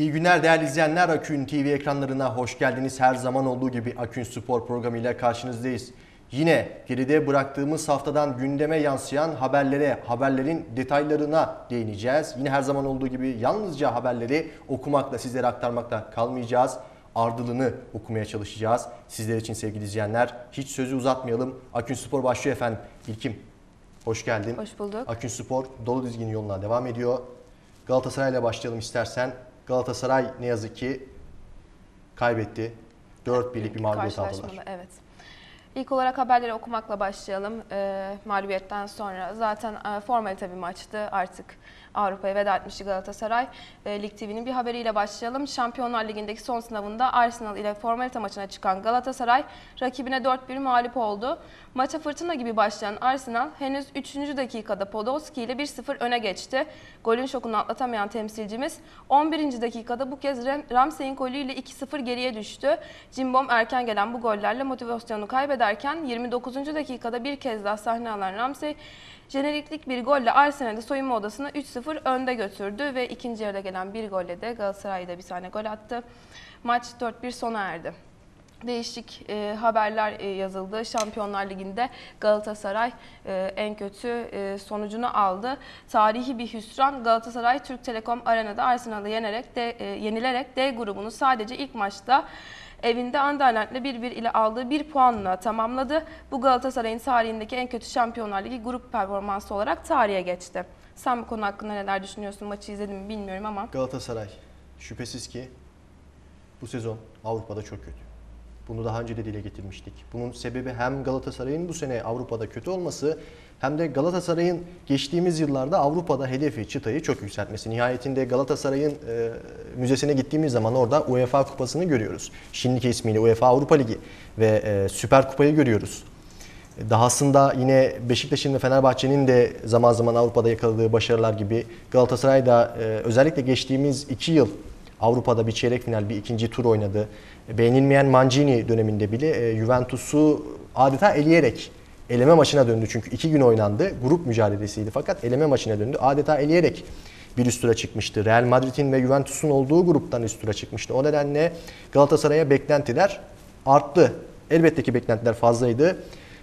İyi günler değerli izleyenler. Akün TV ekranlarına hoş geldiniz. Her zaman olduğu gibi Akün Spor programıyla karşınızdayız. Yine geride bıraktığımız haftadan gündeme yansıyan haberlerin detaylarına değineceğiz. Yine her zaman olduğu gibi yalnızca haberleri okumakla, sizlere aktarmakla kalmayacağız. Ardılığını okumaya çalışacağız. Sizler için sevgili izleyenler, hiç sözü uzatmayalım. Akün Spor başlıyor efendim. İlkim, hoş geldin. Hoş bulduk. Akün Spor dolu dizgin yoluna devam ediyor. Galatasaray'la başlayalım istersen. Galatasaray ne yazık ki kaybetti. 4-1'lik bir mağlubiyet aldılar. Evet. İlk olarak haberleri okumakla başlayalım. Mağlubiyetten sonra zaten formalite bir maçtı. Artık Avrupa'ya veda etmişti Galatasaray. Lig TV'nin bir haberiyle başlayalım. Şampiyonlar Ligi'ndeki son sınavında Arsenal ile formalite maçına çıkan Galatasaray rakibine 4-1 mağlup oldu. Maça fırtına gibi başlayan Arsenal henüz 3. dakikada Podolski ile 1-0 öne geçti. Golün şokunu atlatamayan temsilcimiz 11. dakikada bu kez Ramsey'in golüyle 2-0 geriye düştü. Cimbom erken gelen bu gollerle motivasyonu kaybederken 29. dakikada bir kez daha sahne alan Ramsey jeneriklik bir golle Arsenal'i soyunma odasına 3-0 önde götürdü ve ikinci yarıda gelen bir golle de Galatasaray'da bir tane gol attı. Maç 4-1 sona erdi. Değişik haberler yazıldı. Şampiyonlar Ligi'nde Galatasaray en kötü sonucunu aldı. Tarihi bir hüsran. Galatasaray Türk Telekom Arena'da Arsenal'ı yenilerek D grubunu sadece ilk maçta evinde Anderlecht'le 1-1 ile aldığı 1 puanla tamamladı. Bu Galatasaray'ın tarihindeki en kötü Şampiyonlar Ligi grup performansı olarak tarihe geçti. Sen bu konu hakkında neler düşünüyorsun? Maçı izledin mi bilmiyorum ama. Galatasaray şüphesiz ki bu sezon Avrupa'da çok kötü. Bunu daha önce de dile getirmiştik. Bunun sebebi hem Galatasaray'ın bu sene Avrupa'da kötü olması hem de Galatasaray'ın geçtiğimiz yıllarda Avrupa'da hedefi, çıtayı çok yükseltmesi. Nihayetinde Galatasaray'ın müzesine gittiğimiz zaman orada UEFA Kupası'nı görüyoruz. Şimdiki ismiyle UEFA Avrupa Ligi ve Süper Kupa'yı görüyoruz. Dahasında yine Beşiktaş'ın ve Fenerbahçe'nin de zaman zaman Avrupa'da yakaladığı başarılar gibi Galatasaray da özellikle geçtiğimiz 2 yıl Avrupa'da bir çeyrek final, bir ikinci tur oynadı. Beğenilmeyen Mancini döneminde bile Juventus'u adeta eleyerek eleme maçına döndü. Çünkü 2 gün oynandı. Grup mücadelesiydi fakat eleme maçına döndü. Adeta eleyerek bir üst tura çıkmıştı. Real Madrid'in ve Juventus'un olduğu gruptan üst tura çıkmıştı. O nedenle Galatasaray'a beklentiler arttı. Elbette ki beklentiler fazlaydı.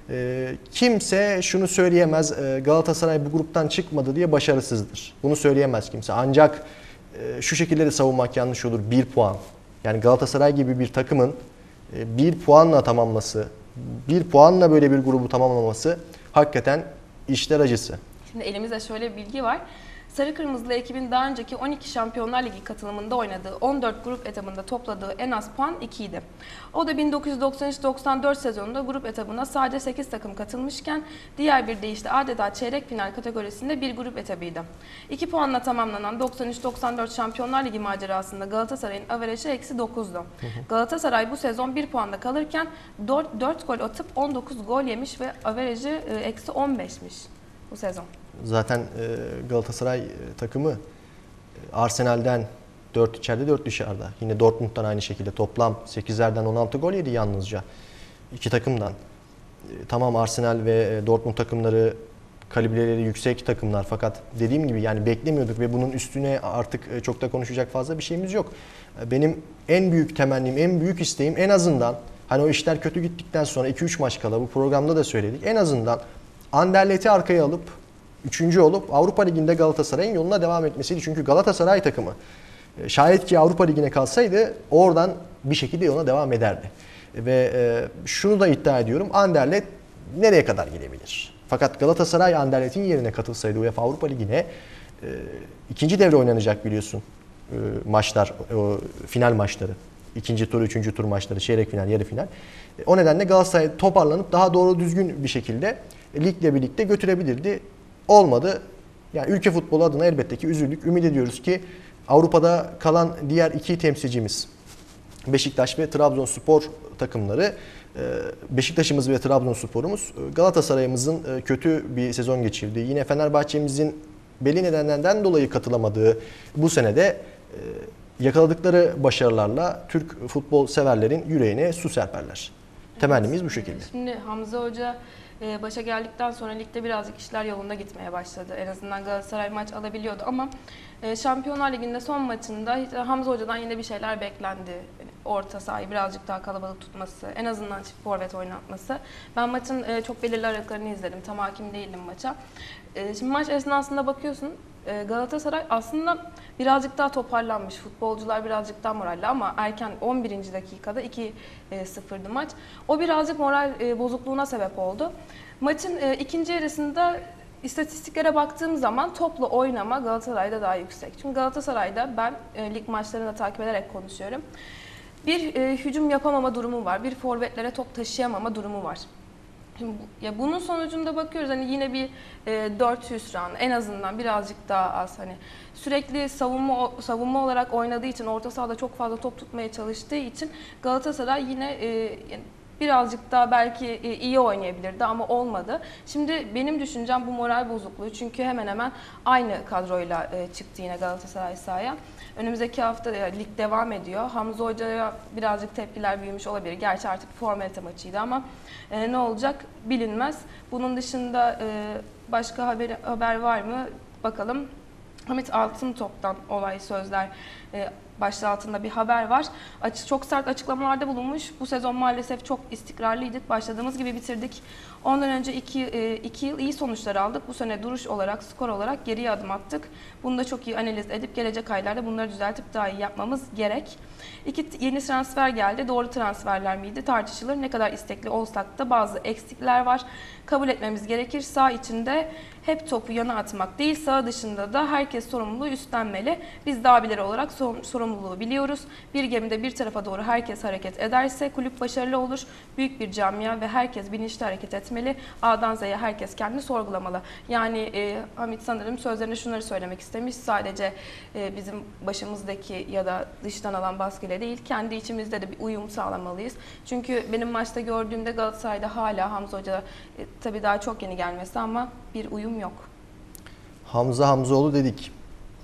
Kimse şunu söyleyemez, Galatasaray bu gruptan çıkmadı diye başarısızdır. Bunu söyleyemez kimse. Ancak şu şekilde de savunmak yanlış olur. 1 puan. Yani Galatasaray gibi bir takımın 1 puanla tamamlaması, 1 puanla böyle bir grubu tamamlaması hakikaten işler acısı. Şimdi elimizde şöyle bir bilgi var. Sarı Kırmızılı ekibin daha önceki 12 Şampiyonlar Ligi katılımında oynadığı 14 grup etabında topladığı en az puan 2 idi. O da 1993-94 sezonunda grup etabına sadece 8 takım katılmışken diğer bir deyişle adeta çeyrek final kategorisinde bir grup etabıydı. 2 puanla tamamlanan 93-94 Şampiyonlar Ligi macerasında Galatasaray'ın averajı -9'du. Galatasaray bu sezon 1 puanda kalırken 4 gol atıp 19 gol yemiş ve averajı -15'miş bu sezon. Zaten Galatasaray takımı Arsenal'den 4 içeride 4 dışarıda. Yine Dortmund'dan aynı şekilde toplam 8'lerden 16 gol yedi yalnızca. İki takımdan. Tamam Arsenal ve Dortmund takımları kalibreleri yüksek takımlar fakat dediğim gibi yani beklemiyorduk ve bunun üstüne artık çok da konuşacak fazla bir şeyimiz yok. Benim en büyük temennim, en büyük isteğim en azından hani o işler kötü gittikten sonra 2-3 maç kala bu programda da söyledik. En azından Anderlecht'i arkaya alıp 3. olup Avrupa Ligi'nde Galatasaray'ın yoluna devam etmesiydi. Çünkü Galatasaray takımı şayet ki Avrupa Ligi'ne kalsaydı oradan bir şekilde yoluna devam ederdi. Ve şunu da iddia ediyorum. Anderlecht nereye kadar gelebilir? Fakat Galatasaray Anderlecht'in yerine katılsaydı UEFA Avrupa Ligi'ne ikinci devre oynanacak biliyorsun maçlar, final maçları. İkinci tur, üçüncü tur maçları, çeyrek final, yarı final. O nedenle Galatasaray toparlanıp daha doğru düzgün bir şekilde ligle birlikte götürebilirdi. Olmadı. Yani ülke futbolu adına elbette ki üzüldük. Ümit ediyoruz ki Avrupa'da kalan diğer iki temsilcimiz Beşiktaş ve Trabzonspor takımları, Beşiktaş'ımız ve Trabzonspor'umuz Galatasaray'ımızın kötü bir sezon geçirdi. Yine Fenerbahçe'mizin belli nedenlerden dolayı katılamadığı bu senede yakaladıkları başarılarla Türk futbol severlerin yüreğine su serperler. Temennimiz bu şekilde. Şimdi Hamza Hoca başa geldikten sonra ligde birazcık işler yolunda gitmeye başladı. En azından Galatasaray maç alabiliyordu ama Şampiyonlar Ligi'nde son maçında Hamza Hoca'dan yine bir şeyler beklendi. Orta sahayı birazcık daha kalabalık tutması, en azından çift forvet oynatması. Ben maçın çok belirli aralıklarını izledim. Tam hakim değildim maça. Şimdi maç esnasında bakıyorsun, Galatasaray aslında birazcık daha toparlanmış. Futbolcular birazcık daha moralli ama erken 11. dakikada 2-0'dı maç. O birazcık moral bozukluğuna sebep oldu. Maçın ikinci yarısında İstatistiklere baktığım zaman toplu oynama Galatasaray'da daha yüksek. Çünkü Galatasaray'da ben lig maçlarını da takip ederek konuşuyorum. Bir hücum yapamama durumu var. Bir forvetlere top taşıyamama durumu var. Şimdi bunun sonucunda bakıyoruz hani yine bir 4 hüsran en azından birazcık daha az hani sürekli savunma olarak oynadığı için orta sahada çok fazla top tutmaya çalıştığı için Galatasaray yine birazcık daha belki iyi oynayabilirdi ama olmadı. Şimdi benim düşüncem bu moral bozukluğu. Çünkü hemen hemen aynı kadroyla çıktı yine Galatasaray sahaya. Önümüzdeki hafta lig devam ediyor. Hamza Hoca'ya birazcık tepkiler büyümüş olabilir. Gerçi artık formalite maçıydı ama ne olacak bilinmez. Bunun dışında başka haber var mı? Bakalım. Hamit Altıntop'tan olay sözler başlığı altında bir haber var. Çok sert açıklamalarda bulunmuş. Bu sezon maalesef çok istikrarlıydık. Başladığımız gibi bitirdik. Ondan önce 2 yıl iyi sonuçlar aldık. Bu sene duruş olarak, skor olarak geriye adım attık. Bunu da çok iyi analiz edip gelecek aylarda bunları düzeltip daha iyi yapmamız gerek. 2 yeni transfer geldi. Doğru transferler miydi? Tartışılır. Ne kadar istekli olsak da bazı eksikler var. Kabul etmemiz gerekir. Sağ içinde hep topu yana atmak değil, sağ dışında da herkes sorumluluğu üstlenmeli. Biz de abileri olarak sorumluluğu biliyoruz. Bir gemide bir tarafa doğru herkes hareket ederse kulüp başarılı olur. Büyük bir camia ve herkes bilinçli hareket etmeli. A'dan Z'ye herkes kendini sorgulamalı. Yani Hamit sanırım sözlerinde şunları söylemek istemiş. Sadece bizim başımızdaki ya da dıştan alan baskıyla değil, kendi içimizde de bir uyum sağlamalıyız. Çünkü benim maçta gördüğümde Galatasaray'da hala Hamza Hoca tabii daha çok yeni gelmesi ama bir uyum yok. Hamzaoğlu dedik.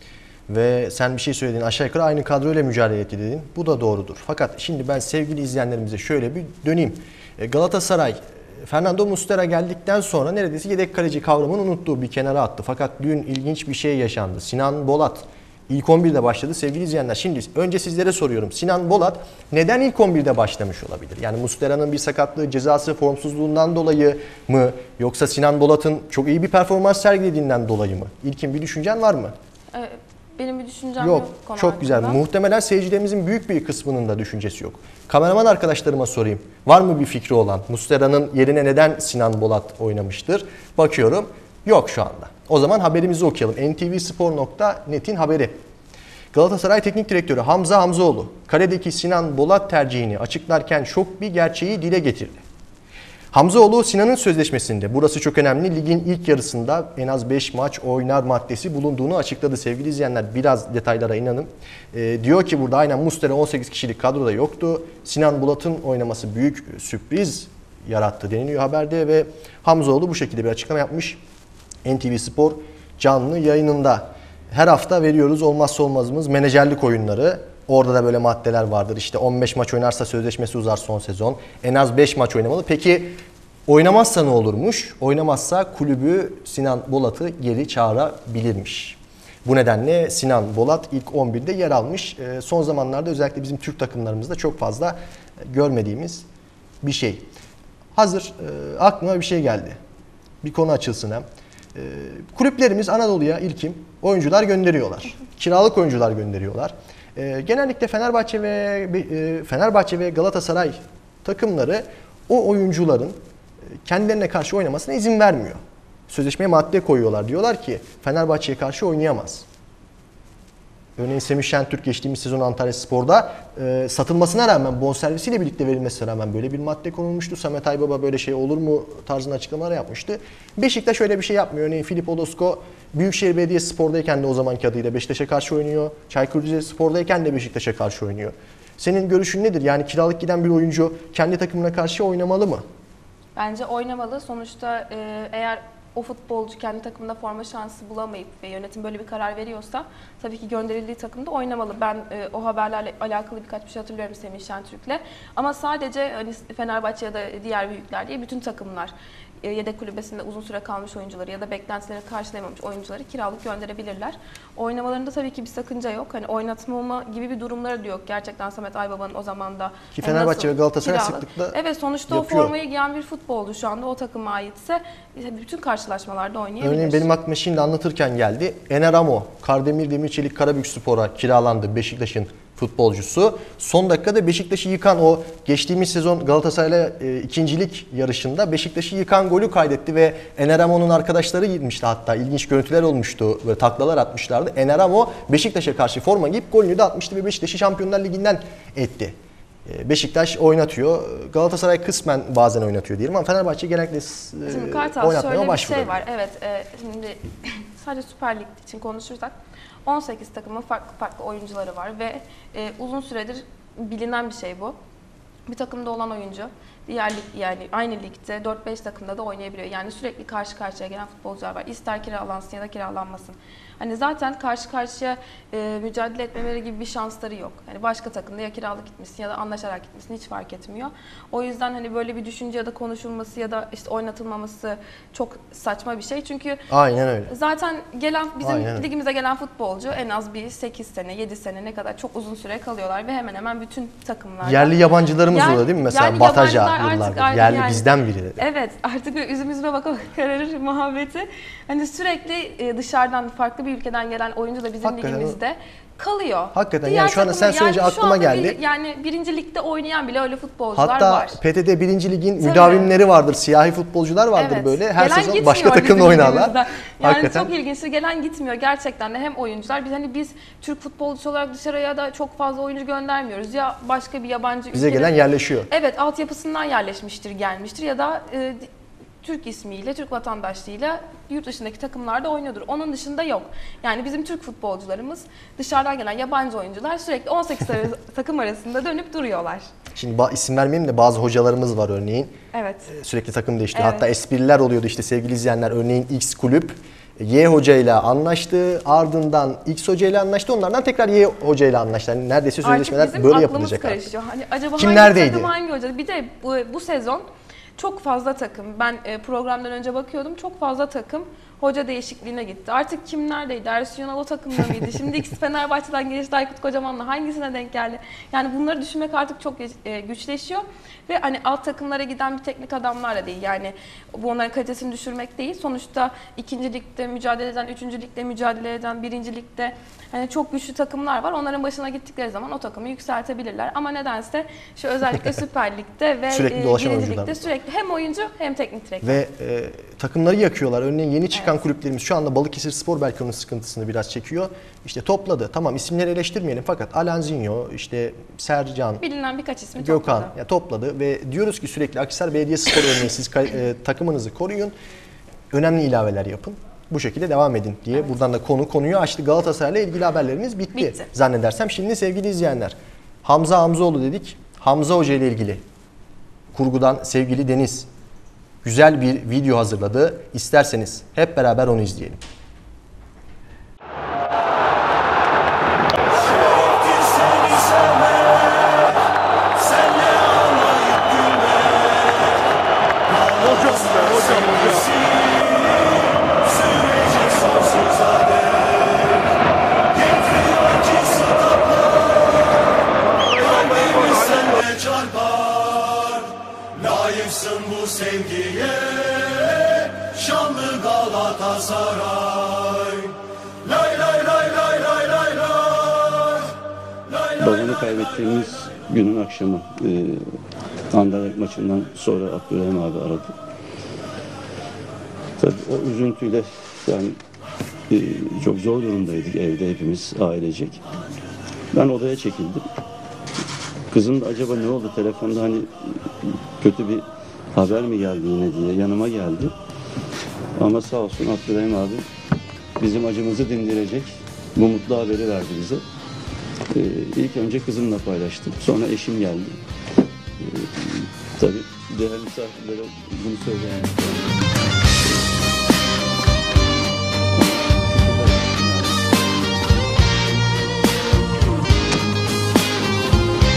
Ve sen bir şey söyledin. Aşağı yukarı aynı kadroyla mücadele etti dedin. Bu da doğrudur. Fakat şimdi ben sevgili izleyenlerimize şöyle bir döneyim. Galatasaray Fernando Muslera geldikten sonra neredeyse yedek kaleci kavramını unuttuğu bir kenara attı. Fakat dün ilginç bir şey yaşandı. Sinan Bolat ilk 11'de başladı sevgili izleyenler. Şimdi önce sizlere soruyorum. Sinan Bolat neden ilk 11'de başlamış olabilir? Yani Muslera'nın bir sakatlığı, cezası, formsuzluğundan dolayı mı? Yoksa Sinan Bolat'ın çok iyi bir performans sergilediğinden dolayı mı? İlkin bir düşüncen var mı? Benim bir düşüncem yok. Yok, çok güzel. Muhtemelen seyircilerimizin büyük bir kısmının da düşüncesi yok. Kameraman arkadaşlarıma sorayım. Var mı bir fikri olan? Muslera'nın yerine neden Sinan Bolat oynamıştır? Bakıyorum. Yok şu anda. O zaman haberimizi okuyalım. ntvspor.net'in haberi. Galatasaray Teknik Direktörü Hamza Hamzaoğlu, kaledeki Sinan Bolat tercihini açıklarken şok bir gerçeği dile getirdi. Hamzaoğlu Sinan'ın sözleşmesinde, burası çok önemli, ligin ilk yarısında en az 5 maç oynar maddesi bulunduğunu açıkladı sevgili izleyenler. Biraz detaylara inanın. Diyor ki burada aynen Muslera 18 kişilik kadroda yoktu. Sinan Bolat'ın oynaması büyük sürpriz yarattı deniliyor haberde ve Hamzaoğlu bu şekilde bir açıklama yapmış. NTV Spor canlı yayınında. Her hafta veriyoruz olmazsa olmazımız menajerlik oyunları. Orada da böyle maddeler vardır. İşte 15 maç oynarsa sözleşmesi uzar son sezon. En az 5 maç oynamalı. Peki oynamazsa ne olurmuş? Oynamazsa kulübü Sinan Bolat'ı geri çağırabilirmiş. Bu nedenle Sinan Bolat ilk 11'de yer almış. Son zamanlarda özellikle bizim Türk takımlarımızda çok fazla görmediğimiz bir şey. Hazır aklıma bir şey geldi. Bir konu açılsın hem. Kulüplerimiz Anadolu'ya ilkim oyuncular gönderiyorlar. Kiralık oyuncular gönderiyorlar. Genellikle Fenerbahçe ve Galatasaray takımları o oyuncuların kendilerine karşı oynamasına izin vermiyor. Sözleşmeye madde koyuyorlar. Diyorlar ki Fenerbahçe'ye karşı oynayamaz. Örneğin Semih Şentürk geçtiğimiz sezon Antalyaspor'da satılmasına rağmen, bonservisiyle birlikte verilmesine rağmen böyle bir madde konulmuştu. Samet Aybaba böyle şey olur mu tarzında açıklamalar yapmıştı. Beşiktaş öyle bir şey yapmıyor. Örneğin Filip Odosko Büyükşehir Belediyespor'dayken de o zamanki adıyla Beşiktaş'a karşı oynuyor. Çaykur Rizespor'dayken de Beşiktaş'a karşı oynuyor. Senin görüşün nedir? Yani kiralık giden bir oyuncu kendi takımına karşı oynamalı mı? Bence oynamalı. Sonuçta eğer o futbolcu kendi takımında forma şansı bulamayıp ve yönetim böyle bir karar veriyorsa tabii ki gönderildiği takımda oynamalı. Ben o haberlerle alakalı birkaç bir şey hatırlıyorum Semih Şentürk'le. Ama sadece hani Fenerbahçe ya da diğer büyükler diye bütün takımlar yedek kulübesinde uzun süre kalmış oyuncuları ya da beklentileri karşılayamamış oyuncuları kiralık gönderebilirler. Oynamalarında tabii ki bir sakınca yok. Hani oynatmama gibi bir durumları da yok. Gerçekten Samet Aybaba'nın o zaman da Ki Fenerbahçe ve Galatasaray sıklıkla evet, sonuçta yapıyor. o formayı giyen bir futbolcu şu anda o takıma aitse bütün karşılaşmalarda oynayabilir. Örneğin benim aklıma şimdi anlatırken geldi. Ener Amo, Kardemir Demirçelik Karabükspor'a kiralandı, Beşiktaş'ın futbolcusu. Son dakikada Beşiktaş'ı yıkan, o geçtiğimiz sezon Galatasaray'la ikincilik yarışında Beşiktaş'ı yıkan golü kaydetti ve Ener Amo'nun arkadaşları gitmişti, hatta ilginç görüntüler olmuştu. Böyle taklalar atmışlardı. Ener Amo Beşiktaş'a karşı forma giyip golünü de atmıştı ve Beşiktaş'ı Şampiyonlar Ligi'nden etti. Beşiktaş oynatıyor. Galatasaray kısmen bazen oynatıyor diyelim ama Fenerbahçe genellikle Şimdi Kartal, oynatmaya şöyle bir başlıyor. şey var. Evet, şimdi sadece Süper Lig için konuşursak 18 takımın farklı oyuncuları var ve uzun süredir bilinen bir şey bu. Bir takımda olan oyuncu diğer lig, yani aynı ligde 4-5 takımda da oynayabiliyor. Yani sürekli karşı karşıya gelen futbolcular var. İster kiralansın ya da kiralanmasın. Hani zaten karşı karşıya mücadele etmeleri gibi bir şansları yok. Yani başka takımda ya kiralık gitmesin ya da anlaşarak gitmesin, hiç fark etmiyor. O yüzden hani böyle bir düşünce ya da konuşulması ya da işte oynatılmaması çok saçma bir şey. Çünkü Aynen öyle. zaten gelen bizim Aynen. ligimize gelen futbolcu en az bir 8 sene, 7 sene ne kadar çok uzun süre kalıyorlar ve hemen hemen bütün takımlarda. Yerli yabancılarımız Yani- oluyor değil mi? Mesela yerli Bataja yabancılar artık yıllardır. Yerli yani- bizden biri. Evet, artık böyle üzümüzüme baka baka kararır muhabbeti. Hani sürekli dışarıdan, farklı bir ülkeden gelen oyuncu da bizim Hakikaten ligimizde kalıyor. Hakikaten Diğer yani şu anda sen takımlar- söyleyince şu aklıma anda geldi. yani birinci ligde oynayan bile öyle futbolcular Hatta var. PTT 1. Lig'in Tabii. müdavimleri vardır. Siyahi futbolcular vardır Evet. böyle. Her Gelen sezon başka gitmiyor takımla bizim oynarlar. ligimizden. Yani Hakikaten. çok ilginçtir. Gelen gitmiyor gerçekten de, hem oyuncular. Biz Türk futbolcusu olarak dışarıya da çok fazla oyuncu göndermiyoruz. Ya başka bir yabancı Bize ülkenin- gelen yerleşiyor. Evet, altyapısından yerleşmiştir, gelmiştir ya da Türk ismiyle, Türk vatandaşlığıyla yurt dışındaki takımlarda oynuyordur. Onun dışında yok. Yani bizim Türk futbolcularımız, dışarıdan gelen yabancı oyuncular sürekli 18 takım arasında dönüp duruyorlar. Şimdi isim vermeyeyim de bazı hocalarımız var örneğin. Evet. Sürekli takım değiştiriyor. Evet. Hatta espriler oluyordu işte sevgili izleyenler. Örneğin X kulüp Y hocayla anlaştı. Ardından X hocayla anlaştı. Onlardan tekrar Y hocayla anlaştı. Yani neredeyse Artık sözleşmeler bizim böyle aklımız yapılacak artık. karışıyor. Hani acaba Kim hangi neredeydi? takım, hangi hoca? Bir de bu sezon çok fazla takım. Ben programdan önce bakıyordum. Çok fazla takım hoca değişikliğine gitti. Artık kim neredeydi? Ersun Yanal o takımda mıydı? Şimdi ikisi Fenerbahçe'den geçti, Aykut Kocaman'la hangisine denk geldi? Yani bunları düşünmek artık çok güçleşiyor. Ve hani alt takımlara giden bir teknik adamlarla değil. Yani bu onların kalitesini düşürmek değil. Sonuçta 2. ligde mücadele eden, 3. ligde mücadele eden, 1. ligde hani çok güçlü takımlar var. Onların başına gittikleri zaman o takımı yükseltebilirler. Ama nedense şu özellikle Süper Lig'de ve Sürekli dolaşan 1. oyuncular. ligde sürekli hem oyuncu hem teknik direktör. Ve takımları yakıyorlar. Örneğin yeni çıkan kulüplerimiz şu anda Balıkesirspor belki onun sıkıntısını biraz çekiyor. İşte topladı. Tamam, isimleri eleştirmeyelim fakat Alanzinho, işte Sercan, Bilinen birkaç ismi Gökhan topladı. topladı ve diyoruz ki sürekli Akhisar Belediyespor örneğin siz takımınızı koruyun. Önemli ilaveler yapın. Bu şekilde devam edin diye buradan da konuyu açtı. Galatasaray'la ilgili haberlerimiz bitti. Zannedersem. Şimdi sevgili izleyenler, Hamza Hamzoğlu dedik. Hamza Hoca ile ilgili kurgudan sevgili Deniz güzel bir video hazırladı. İsterseniz hep beraber onu izleyelim. Layıksın bu sevgiye, şanlı Galatasaray. Lay lay lay lay lay lay lay. Babamı kaybettiğimiz günün akşamı Anderlecht maçından sonra Abdurrahim abi aradı. Tabii o üzüntüyle yani çok zor durumdaydık evde hepimiz ailecek. Ben odaya çekildim. Kızım da acaba ne oldu telefonda, hani kötü bir haber mi geldi yine diye yanıma geldi. Ama sağ olsun Abdurrahim abi bizim acımızı dindirecek bu mutlu haberi verdi bize. İlk önce kızımla paylaştım. Sonra eşim geldi. Tabii değerli misafirlere bunu söyleyen.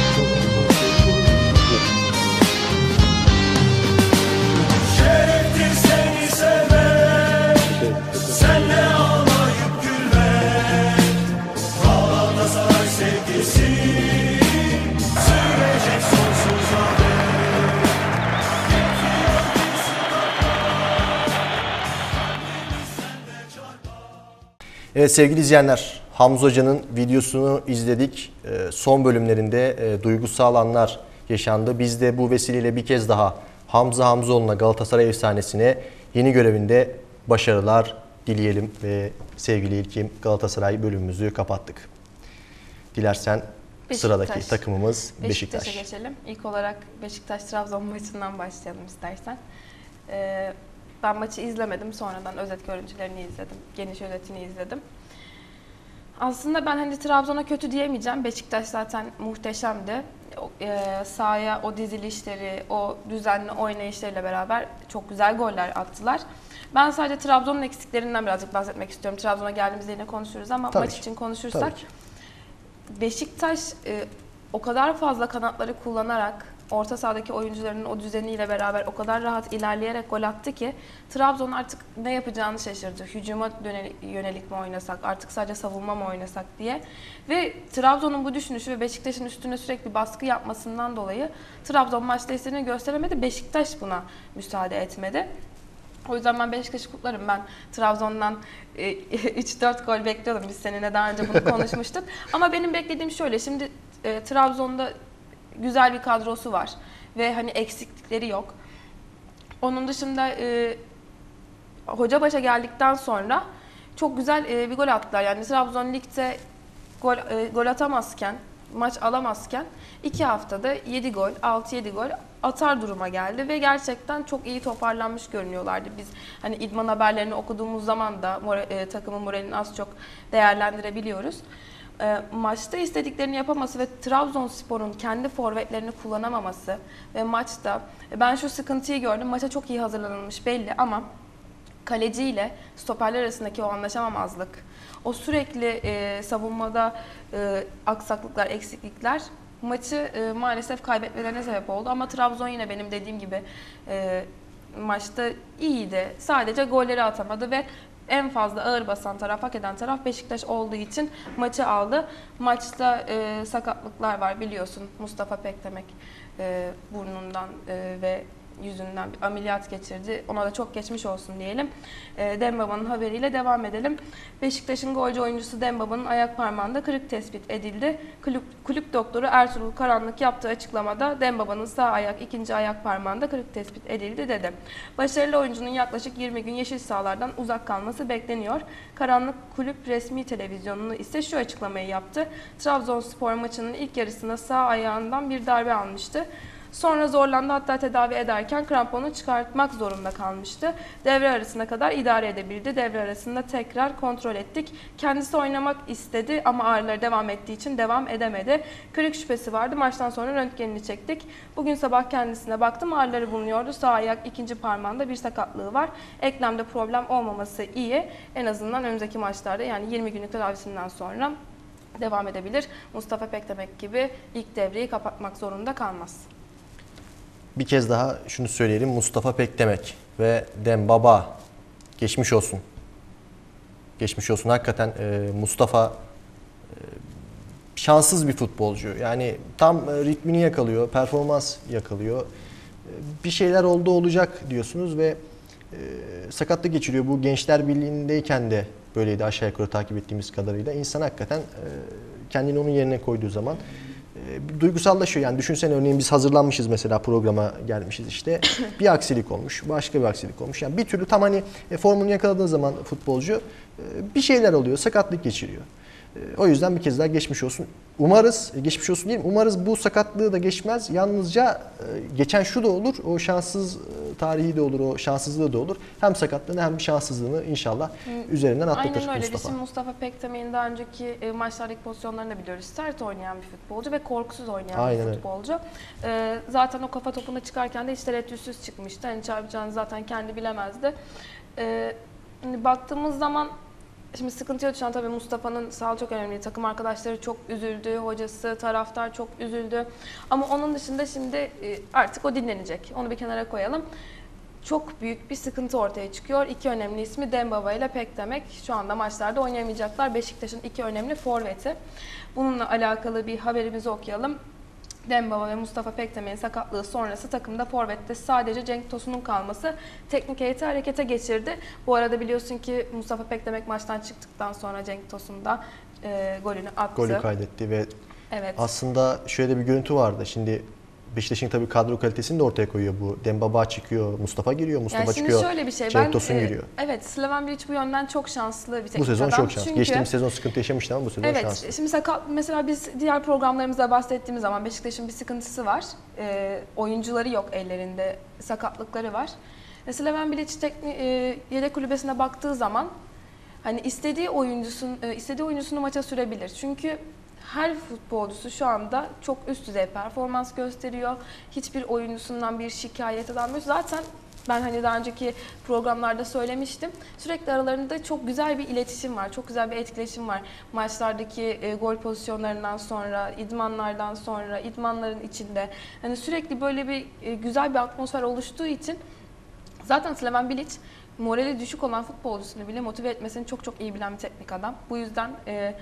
Şereftir Evet sevgili izleyenler, Hamza Hoca'nın videosunu izledik. Son bölümlerinde duygusal anlar yaşandı. Biz de bu vesileyle bir kez daha Hamza Hamzoğlu'na, Galatasaray efsanesine yeni görevinde başarılar dileyelim ve sevgili İlkim, Galatasaray bölümümüzü kapattık. Dilersen sıradaki takımımız Beşiktaş. Beşiktaş'a geçelim. İlk olarak Beşiktaş-Trabzon maçından başlayalım istersen. Ben maçı izlemedim. Sonradan özet görüntülerini izledim. Geniş özetini izledim. Aslında ben hani Trabzon'a kötü diyemeyeceğim. Beşiktaş zaten muhteşemdi. Sahaya o dizilişleri, o düzenli oynayışlarıyla beraber çok güzel goller attılar. Ben sadece Trabzon'un eksiklerinden birazcık bahsetmek istiyorum. Trabzon'a geldiğimizde yine konuşuruz ama Tabii maç ki. için konuşursak Tabii ki. Beşiktaş o kadar fazla kanatları kullanarak orta sahadaki oyuncuların o düzeniyle beraber o kadar rahat ilerleyerek gol attı ki Trabzon artık ne yapacağını şaşırdı. Hücuma yönelik mi oynasak, artık sadece savunma mı oynasak diye. Ve Trabzon'un bu düşünüşü ve Beşiktaş'ın üstüne sürekli baskı yapmasından dolayı Trabzon maçta istediğini gösteremedi. Beşiktaş buna müsaade etmedi. O yüzden ben Beşiktaş'ı kutlarım. Ben Trabzon'dan 3-4 gol bekliyordum. Biz seninle daha önce bunu konuşmuştuk. Ama benim beklediğim şöyle. Şimdi Trabzon'da güzel bir kadrosu var. Ve hani eksiklikleri yok. Onun dışında Hocabaş'a geldikten sonra çok güzel bir gol attılar. Yani Trabzon ligde gol atamazken, maç alamazken 2 haftada 7 gol, 6-7 gol atar duruma geldi ve gerçekten çok iyi toparlanmış görünüyorlardı. Biz hani idman haberlerini okuduğumuz zaman da takımın moralini az çok değerlendirebiliyoruz. Maçta istediklerini yapaması ve Trabzonspor'un kendi forvetlerini kullanamaması ve maçta ben şu sıkıntıyı gördüm. Maça çok iyi hazırlanılmış belli ama kaleciyle stoperler arasındaki o anlaşamamazlık, o sürekli savunmada aksaklıklar, eksiklikler maçı maalesef kaybetmelerine sebep oldu. Ama Trabzon yine benim dediğim gibi maçta iyiydi. Sadece golleri atamadı ve en fazla ağır basan taraf, hak eden taraf Beşiktaş olduğu için maçı aldı. Maçta sakatlıklar var biliyorsun. Mustafa Pekdemek burnundan ve yüzünden bir ameliyat geçirdi. Ona da çok geçmiş olsun diyelim. Dembaba'nın haberiyle devam edelim. Beşiktaş'ın golcü oyuncusu Dembaba'nın ayak parmağında kırık tespit edildi. Kulüp doktoru Ertuğrul Karanlık yaptığı açıklamada Dembaba'nın sağ ayak ikinci ayak parmağında kırık tespit edildi dedi. Başarılı oyuncunun yaklaşık 20 gün yeşil sahalardan uzak kalması bekleniyor. Karanlık Kulüp resmi televizyonunu ise şu açıklamayı yaptı. Trabzonspor maçının ilk yarısında sağ ayağından bir darbe almıştı. Sonra zorlandı, hatta tedavi ederken kramponu çıkartmak zorunda kalmıştı. Devre arasına kadar idare edebildi. Devre arasında tekrar kontrol ettik. Kendisi oynamak istedi ama ağrıları devam ettiği için devam edemedi. Kırık şüphesi vardı. Maçtan sonra röntgenini çektik. Bugün sabah kendisine baktım. Ağrıları bulunuyordu. Sağ ayak ikinci parmağında bir sakatlığı var. Eklemde problem olmaması iyi. En azından önümüzdeki maçlarda yani 20 günlük tedavisinden sonra devam edebilir. Mustafa Pekdemek gibi ilk devreyi kapatmak zorunda kalmaz. Bir kez daha şunu söyleyelim. Mustafa Pekdemek ve Dembaba geçmiş olsun. Geçmiş olsun. Hakikaten Mustafa şanssız bir futbolcu. Yani tam ritmini yakalıyor, performans yakalıyor. Bir şeyler olacak diyorsunuz ve sakatlık geçiriyor. Bu Gençler Birliği'ndeyken de böyleydi aşağı yukarı takip ettiğimiz kadarıyla. İnsan hakikaten kendini onun yerine koyduğu zaman duygusallaşıyor. Yani düşünsene örneğin biz hazırlanmışız mesela programa gelmişiz işte. Bir aksilik olmuş, başka bir aksilik olmuş. Yani bir türlü tam hani formunu yakaladığı zaman futbolcu bir şeyler oluyor, sakatlık geçiriyor. O yüzden bir kez daha geçmiş olsun. Umarız, geçmiş olsun diyeyim. Umarız bu sakatlığı da geçmez. Yalnızca geçen şu da olur, o şanssız tarihi de olur, o şanssızlığı da olur. Hem sakatlığını hem şanssızlığını inşallah üzerinden atlatır Aynen öyle. Mustafa. Şimdi Mustafa Pekdemek'in daha önceki maçlardaki pozisyonlarını da biliyoruz. Sert oynayan bir futbolcu ve korkusuz oynayan Aynen bir öyle. futbolcu. Zaten o kafa topuna çıkarken de hiç tereddütsüz çıkmıştı. Hani çarpacağını zaten kendi bilemezdi. Baktığımız zaman şimdi sıkıntıya düşen tabii Mustafa'nın sağlığı çok önemli. Takım arkadaşları çok üzüldü, hocası, taraftar çok üzüldü. Ama onun dışında şimdi artık o dinlenecek. Onu bir kenara koyalım. Çok büyük bir sıkıntı ortaya çıkıyor. İki önemli ismi Dembaba ile Pekdemek şu anda maçlarda oynayamayacaklar. Beşiktaş'ın iki önemli forveti. Bununla alakalı bir haberimizi okuyalım. Dembaba ve Mustafa Pekdemir'in sakatlığı sonrası takımda forvette sadece Cenk Tosun'un kalması teknik heyeti harekete geçirdi. Bu arada biliyorsun ki Mustafa Pekdemir maçtan çıktıktan sonra Cenk Tosun da golünü attı. Golü kaydetti ve Evet. aslında şöyle bir görüntü vardı. Şimdi Beşiktaş'ın tabii kadro kalitesini de ortaya koyuyor bu. Dembaba çıkıyor, Mustafa giriyor, Mustafa Yani şimdi çıkıyor. şöyle bir şey, Cenk Tosun giriyor. Evet, Slaven Bilic bu yönden çok şanslı bir teknik Bu sezon adam. çok şanslı. Çünkü, Geçtiğimiz sezon sıkıntı yaşamıştı ama bu sezon evet, şanslı. şimdi mesela biz diğer programlarımızda bahsettiğimiz zaman Beşiktaş'ın bir sıkıntısı var. Oyuncuları yok ellerinde, sakatlıkları var. Slaven Bilic yedek kulübesine baktığı zaman hani istediği oyuncusunu maça sürebilir. Çünkü her futbolcusu şu anda çok üst düzey performans gösteriyor. Hiçbir oyuncusundan bir şikayet edilmiyor. Zaten ben hani daha önceki programlarda söylemiştim. Sürekli aralarında çok güzel bir iletişim var. Çok güzel bir etkileşim var. Maçlardaki gol pozisyonlarından sonra, idmanlardan sonra, idmanların içinde. Hani sürekli böyle bir güzel bir atmosfer oluştuğu için zaten Slaven Bilic morali düşük olan futbolcusunu bile motive etmesini çok çok iyi bilen bir teknik adam. Bu yüzden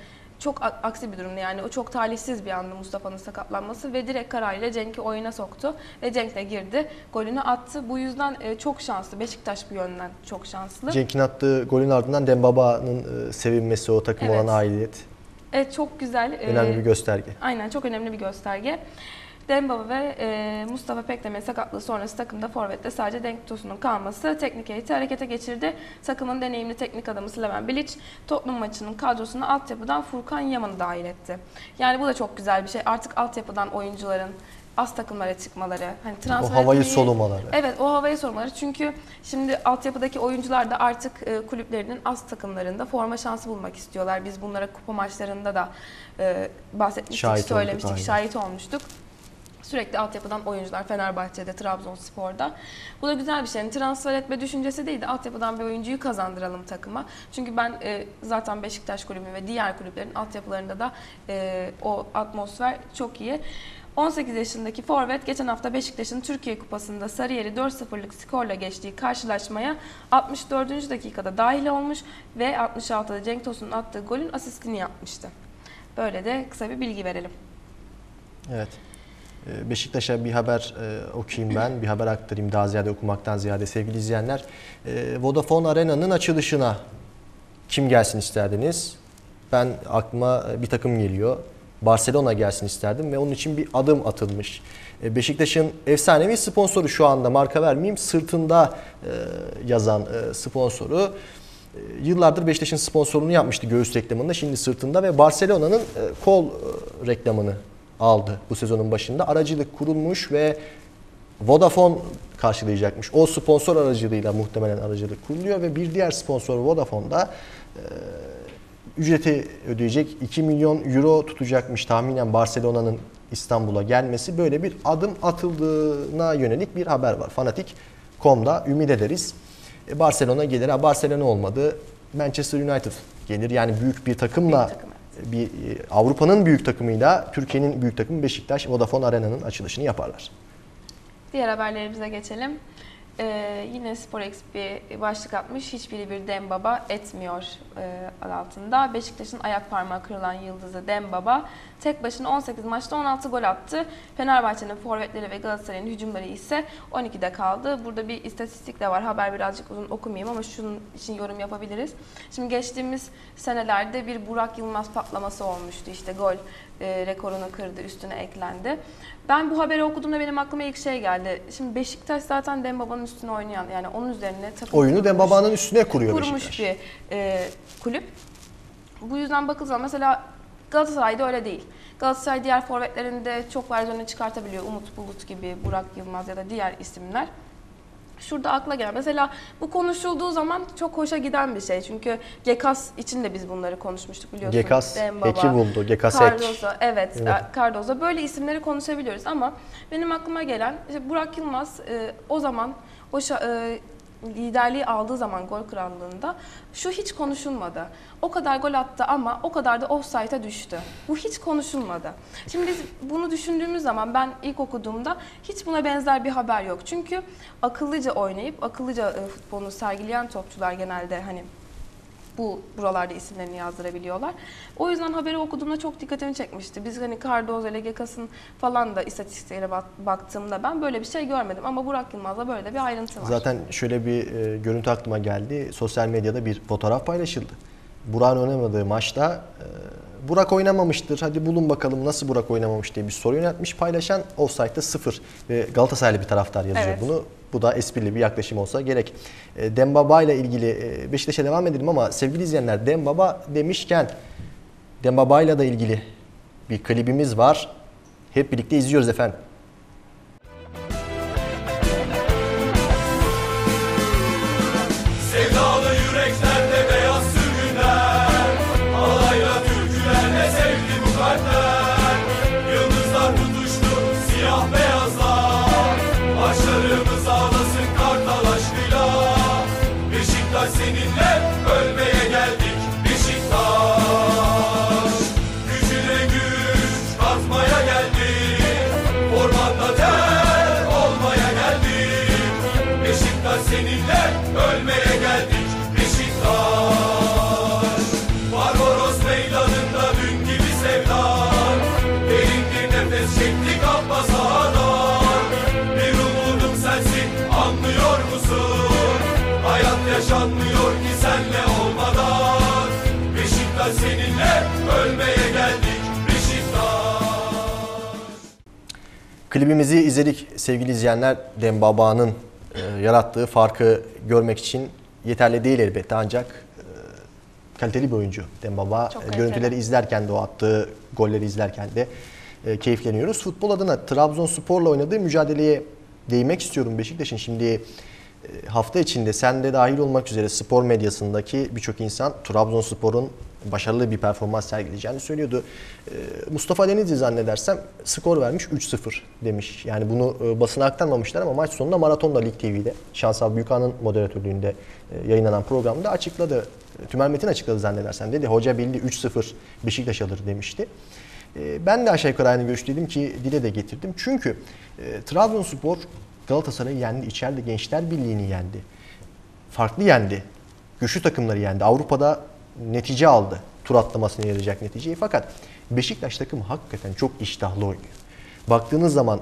çok aksi bir durumda, yani o çok talihsiz bir anda Mustafa'nın sakatlanması ve direkt kararıyla Cenk'i oyuna soktu ve Cenk de girdi, golünü attı. Bu yüzden çok şanslı. Beşiktaş bu yönden çok şanslı. Cenk'in attığı golün ardından Dembaba'nın sevinmesi, o takıma Evet. olan aidiyet. Evet, çok güzel. Önemli bir gösterge. Aynen, çok önemli bir gösterge. Dembaba ve Mustafa Pekdemir'in sakatlığı sonrası takımda forvette sadece Cenk Tosun'un kalması teknik heyeti harekete geçirdi. Takımın deneyimli teknik adamı Slaven Bilic, Tottenham maçının kadrosuna altyapıdan Furkan Yaman'ı dahil etti. Yani bu da çok güzel bir şey. Artık altyapıdan oyuncuların az takımlara çıkmaları, hani transfer O havayı etmeyi, solumaları. Evet, o havayı solumaları. Çünkü şimdi altyapıdaki oyuncular da artık kulüplerinin az takımlarında forma şansı bulmak istiyorlar. Biz bunlara kupa maçlarında da bahsetmiştik, söylemiştik, aynen. şahit olmuştuk. Sürekli altyapıdan oyuncular Fenerbahçe'de, Trabzonspor'da. Bu da güzel bir şey. Yani transfer etme düşüncesi değil de altyapıdan bir oyuncuyu kazandıralım takıma. Çünkü ben zaten Beşiktaş kulübü ve diğer kulüplerin altyapılarında da o atmosfer çok iyi. 18 yaşındaki forvet geçen hafta Beşiktaş'ın Türkiye Kupası'nda Sarıyer'i 4-0'lık skorla geçtiği karşılaşmaya 64. dakikada dahil olmuş ve 66'da Cenk Tosun'un attığı golün asistini yapmıştı. Böyle de kısa bir bilgi verelim. Evet. Beşiktaş'a bir haber okuyayım ben, bir haber aktarayım daha ziyade okumaktan ziyade sevgili izleyenler. Vodafone Arena'nın açılışına kim gelsin isterdiniz? Ben aklıma bir takım geliyor. Barcelona gelsin isterdim ve onun için bir adım atılmış. Beşiktaş'ın efsanevi sponsoru, şu anda marka vermeyeyim, sırtında yazan sponsoru. Yıllardır Beşiktaş'ın sponsorluğunu yapmıştı göğüs reklamında, şimdi sırtında ve Barcelona'nın kol reklamını aldı bu sezonun başında. Aracılık kurulmuş ve Vodafone karşılayacakmış. O sponsor aracılığıyla muhtemelen aracılık kuruluyor ve bir diğer sponsor Vodafone'da ücreti ödeyecek, 2 milyon euro tutacakmış tahminen Barcelona'nın İstanbul'a gelmesi. Böyle bir adım atıldığına yönelik bir haber var. Fanatik.com'da ümit ederiz. Barcelona gelir. Barcelona olmadı, Manchester United gelir. Yani büyük bir takımla, Büyük takım, bir Avrupa'nın büyük takımıyla Türkiye'nin büyük takımı Beşiktaş Vodafone Arena'nın açılışını yaparlar. Diğer haberlerimize geçelim. Yine SporX bir başlık atmış. Hiçbiri bir Dembaba etmiyor adı altında. Beşiktaş'ın ayak parmağı kırılan yıldızı Dembaba tek başına 18 maçta 16 gol attı. Fenerbahçe'nin forvetleri ve Galatasaray'ın hücumları ise 12'de kaldı. Burada bir istatistik de var. Haber birazcık uzun okumayayım ama şunun için yorum yapabiliriz. Şimdi geçtiğimiz senelerde bir Burak Yılmaz patlaması olmuştu. İşte gol rekorunu kırdı, üstüne eklendi. Ben bu haberi okuduğumda benim aklıma ilk şey geldi. Şimdi Beşiktaş zaten Dembaba'nın üstüne oynayan, yani onun üzerine takım Oyunu Dembaba'nın üstüne kuruyor kurmuş Beşiktaş. bir kulüp. Bu yüzden bakılsa mesela Galatasaray'da öyle değil. Galatasaray diğer forvetlerinde çok versiyonu çıkartabiliyor. Umut Bulut gibi, Burak Yılmaz ya da diğer isimler. Şurada akla gelen, mesela bu konuşulduğu zaman çok hoşa giden bir şey. Çünkü Gekas için de biz bunları konuşmuştuk, biliyorsun. Gekas Dembaba, eki buldu. Gekas ek. Cardozo, evet. Cardozo, böyle isimleri konuşabiliyoruz ama benim aklıma gelen işte Burak Yılmaz o zaman o liderliği aldığı zaman gol krallığında şu hiç konuşulmadı. O kadar gol attı ama o kadar da offside'a düştü. Bu hiç konuşulmadı. Şimdi biz bunu düşündüğümüz zaman, ben ilk okuduğumda hiç buna benzer bir haber yok. Çünkü akıllıca oynayıp akıllıca futbolunu sergileyen topçular genelde hani buralarda isimlerini yazdırabiliyorlar. O yüzden haberi okuduğumda çok dikkatimi çekmişti. Biz hani Cardozo, Legekas'ın falan da istatistiklerine baktığımda ben böyle bir şey görmedim. Ama Burak Yılmaz'da böyle bir ayrıntı var. Zaten şöyle bir görüntü aklıma geldi. Sosyal medyada bir fotoğraf paylaşıldı. Burak'ın oynamadığı maçta Burak oynamamıştır. Hadi bulun bakalım nasıl Burak oynamamış diye bir soru yöneltmiş. Paylaşan offside'da 0 ve Galatasaraylı bir taraftar yazıyor Evet. bunu. Bu da esprili bir yaklaşım olsa gerek. Dembaba ile ilgili Beşiktaş'a devam edelim ama sevgili izleyenler, Dembaba demişken Dembaba ile de ilgili bir klibimiz var. Hep birlikte izliyoruz efendim. Sevdalı yüreklerde beyaz sürgünler, alayla türkülerle sevdi bu kalpler. Yıldızlar tutuştu siyah beyazlar, başlarımız ağlasın kartal aşkıyla. Beşiktaş seninle ölmeye geldik Beşiktaş. Gücüne güç katmaya geldik, ormanda ter olmaya geldik. Beşiktaş seninle ölmeye geldik Beşiktaş. Barbaros meydanında dün gibi sevdan, derin bir nefes çektik Abba sahadan. Bir umudum sensin, anlıyor musun? Hayat yaşanmıyor ki senle olmadan. Beşiktaş seninle ölmeye geldik Beşiktaş. Klibimizi izledik sevgili izleyenler. Dembaba'nın yarattığı farkı görmek için yeterli değil elbette ancak kaliteli bir oyuncu Dembaba. Çok kaliteli. Görüntüleri izlerken de, o attığı golleri izlerken de keyifleniyoruz. Futbol adına Trabzonspor'la oynadığı mücadeleye değinmek istiyorum Beşiktaş'ın. Şimdi hafta içinde sen de dahil olmak üzere spor medyasındaki birçok insan Trabzonspor'un başarılı bir performans sergileyeceğini söylüyordu. Mustafa Denizli zannedersem skor vermiş 3-0 demiş. Yani bunu basına aktarmamışlar ama maç sonunda Maraton'da Lig TV'de Şansal Büyükhan'ın moderatörlüğünde yayınlanan programda açıkladı. Tümer Metin açıkladı zannedersem. Dedi hoca bildi 3-0 Beşiktaş alır demişti. Ben de aşağı yukarı aynı görüşteydim ki dile de getirdim. Çünkü Trabzonspor Galatasaray'ı yendi. İçeride Gençler Birliği'ni yendi. Farklı yendi. Güçlü takımları yendi. Avrupa'da netice aldı. Tur atlamasına yarayacak neticeyi. Fakat Beşiktaş takımı hakikaten çok iştahlı oynuyor. Baktığınız zaman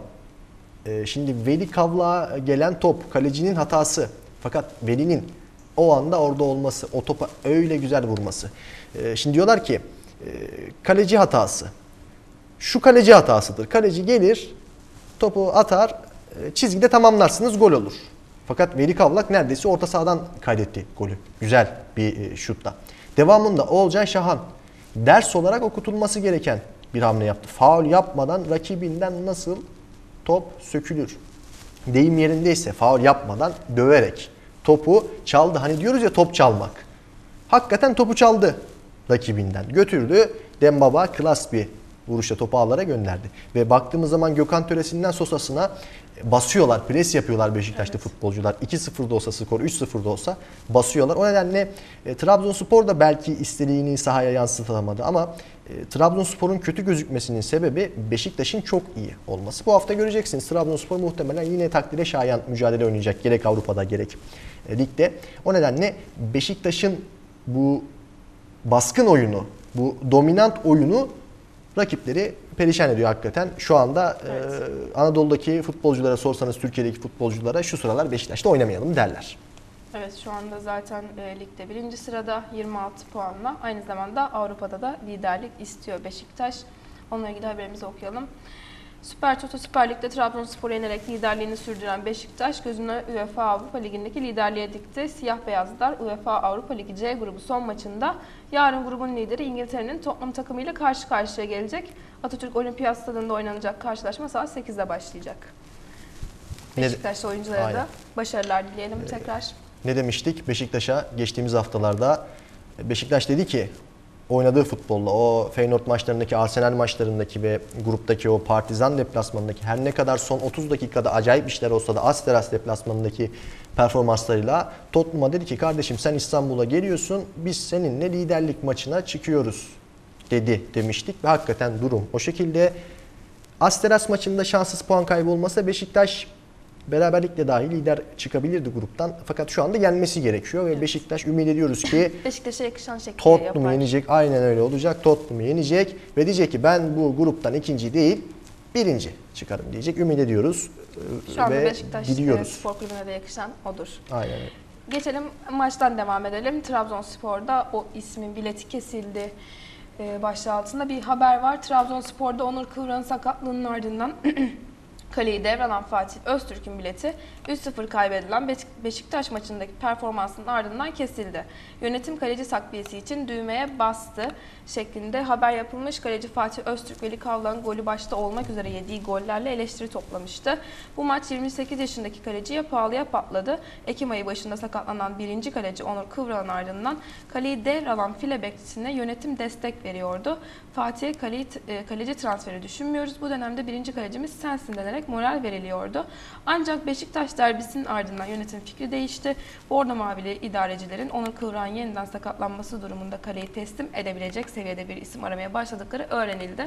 şimdi Veli Kavlak'a gelen top kalecinin hatası. Fakat Veli'nin o anda orada olması, o topa öyle güzel vurması. Şimdi diyorlar ki kaleci hatası. Şu kaleci hatasıdır. Kaleci gelir, topu atar, çizgide tamamlarsınız, gol olur. Fakat Veli Kavlak neredeyse orta sahadan kaydetti golü. Güzel bir şutla. Devamında Oğulcan Şahan ders olarak okutulması gereken bir hamle yaptı. Faul yapmadan rakibinden nasıl top sökülür? Deyim yerindeyse faul yapmadan döverek topu çaldı. Hani diyoruz ya top çalmak. Hakikaten topu çaldı rakibinden. Götürdü. Dembaba klas bir vuruşla topu ağlara gönderdi. Ve baktığımız zaman Gökhan Töresi'nden Sosa'sına basıyorlar, pres yapıyorlar Beşiktaş'ta futbolcular. 2-0'da olsa skor, 3-0'da olsa basıyorlar. O nedenle Trabzonspor da belki istediğini sahaya yansıtamadı ama Trabzonspor'un kötü gözükmesinin sebebi Beşiktaş'ın çok iyi olması. Bu hafta göreceksiniz Trabzonspor muhtemelen yine takdire şayan mücadele oynayacak gerek Avrupa'da gerek ligde. O nedenle Beşiktaş'ın bu baskın oyunu, bu dominant oyunu rakipleri perişan ediyor hakikaten. Şu anda Evet. Anadolu'daki futbolculara sorsanız, Türkiye'deki futbolculara şu sıralar Beşiktaş'ta oynamayalım derler. Evet, şu anda zaten ligde 1. sırada 26 puanla. Aynı zamanda Avrupa'da da liderlik istiyor Beşiktaş. Onunla ilgili haberimizi okuyalım. Süper Toto Süper Lig'de Trabzonspor'u yenerek liderliğini sürdüren Beşiktaş gözünü UEFA Avrupa Ligi'ndeki liderliğe dikti. Siyah beyazlılar UEFA Avrupa Ligi C grubu son maçında yarın grubun lideri İngiltere'nin Tottenham takımıyla karşı karşıya gelecek. Atatürk Olimpiyat Stadı'nda oynanacak karşılaşma saat 8'de başlayacak. Beşiktaşlı oyunculara Aynen. da başarılar dileyelim tekrar. Ne demiştik? Beşiktaş'a geçtiğimiz haftalarda Beşiktaş dedi ki oynadığı futbolla o Feyenoord maçlarındaki, Arsenal maçlarındaki ve gruptaki o Partizan deplasmanındaki her ne kadar son 30 dakikada acayip işler olsa da Asteras deplasmanındaki performanslarıyla Tottenham'a dedi ki kardeşim sen İstanbul'a geliyorsun, biz seninle liderlik maçına çıkıyoruz demiştik ve hakikaten durum o şekilde. Asteras maçında şanssız puan kaybı olmasa Beşiktaş beraberlikle dahi lider çıkabilirdi gruptan. Fakat şu anda yenmesi gerekiyor ve Beşiktaş ümit ediyoruz ki Beşiktaş'a yakışan şekilde Tottenham'ı yapar. yenecek. Aynen öyle olacak. Tottenham'ı yenecek ve diyecek ki ben bu gruptan ikinci değil birinci çıkarım diyecek. Ümit ediyoruz Şu anda ve Beşiktaş gidiyoruz. Spor Kulübü'ne de yakışan odur. Aynen öyle. Geçelim maçtan devam edelim. Trabzonspor'da o ismin bileti kesildi başlığı altında bir haber var. Trabzonspor'da Onur Kıvran'ın sakatlığının ardından kaleyi devralan Fatih Öztürk'ün bileti 3-0 kaybedilen Beşiktaş maçındaki performansının ardından kesildi. Yönetim kaleci takviyesi için düğmeye bastı şeklinde haber yapılmış. Kaleci Fatih Öztürk, Veli Kavlak'ın golü başta olmak üzere yediği gollerle eleştiri toplamıştı. Bu maç 28 yaşındaki kaleciye pahalıya patladı. Ekim ayı başında sakatlanan birinci kaleci Onur Kıvran'ın ardından kaleyi devralan file bekçisine yönetim destek veriyordu. Fatih'e kaleci transferi düşünmüyoruz. Bu dönemde birinci kalecimiz sensin denerek moral veriliyordu. Ancak Beşiktaş derbisinin ardından yönetim fikri değişti. Bordo Mavili idarecilerin Onur Kıvrak'ın yeniden sakatlanması durumunda kaleyi teslim edebilecek seviyede bir isim aramaya başladıkları öğrenildi.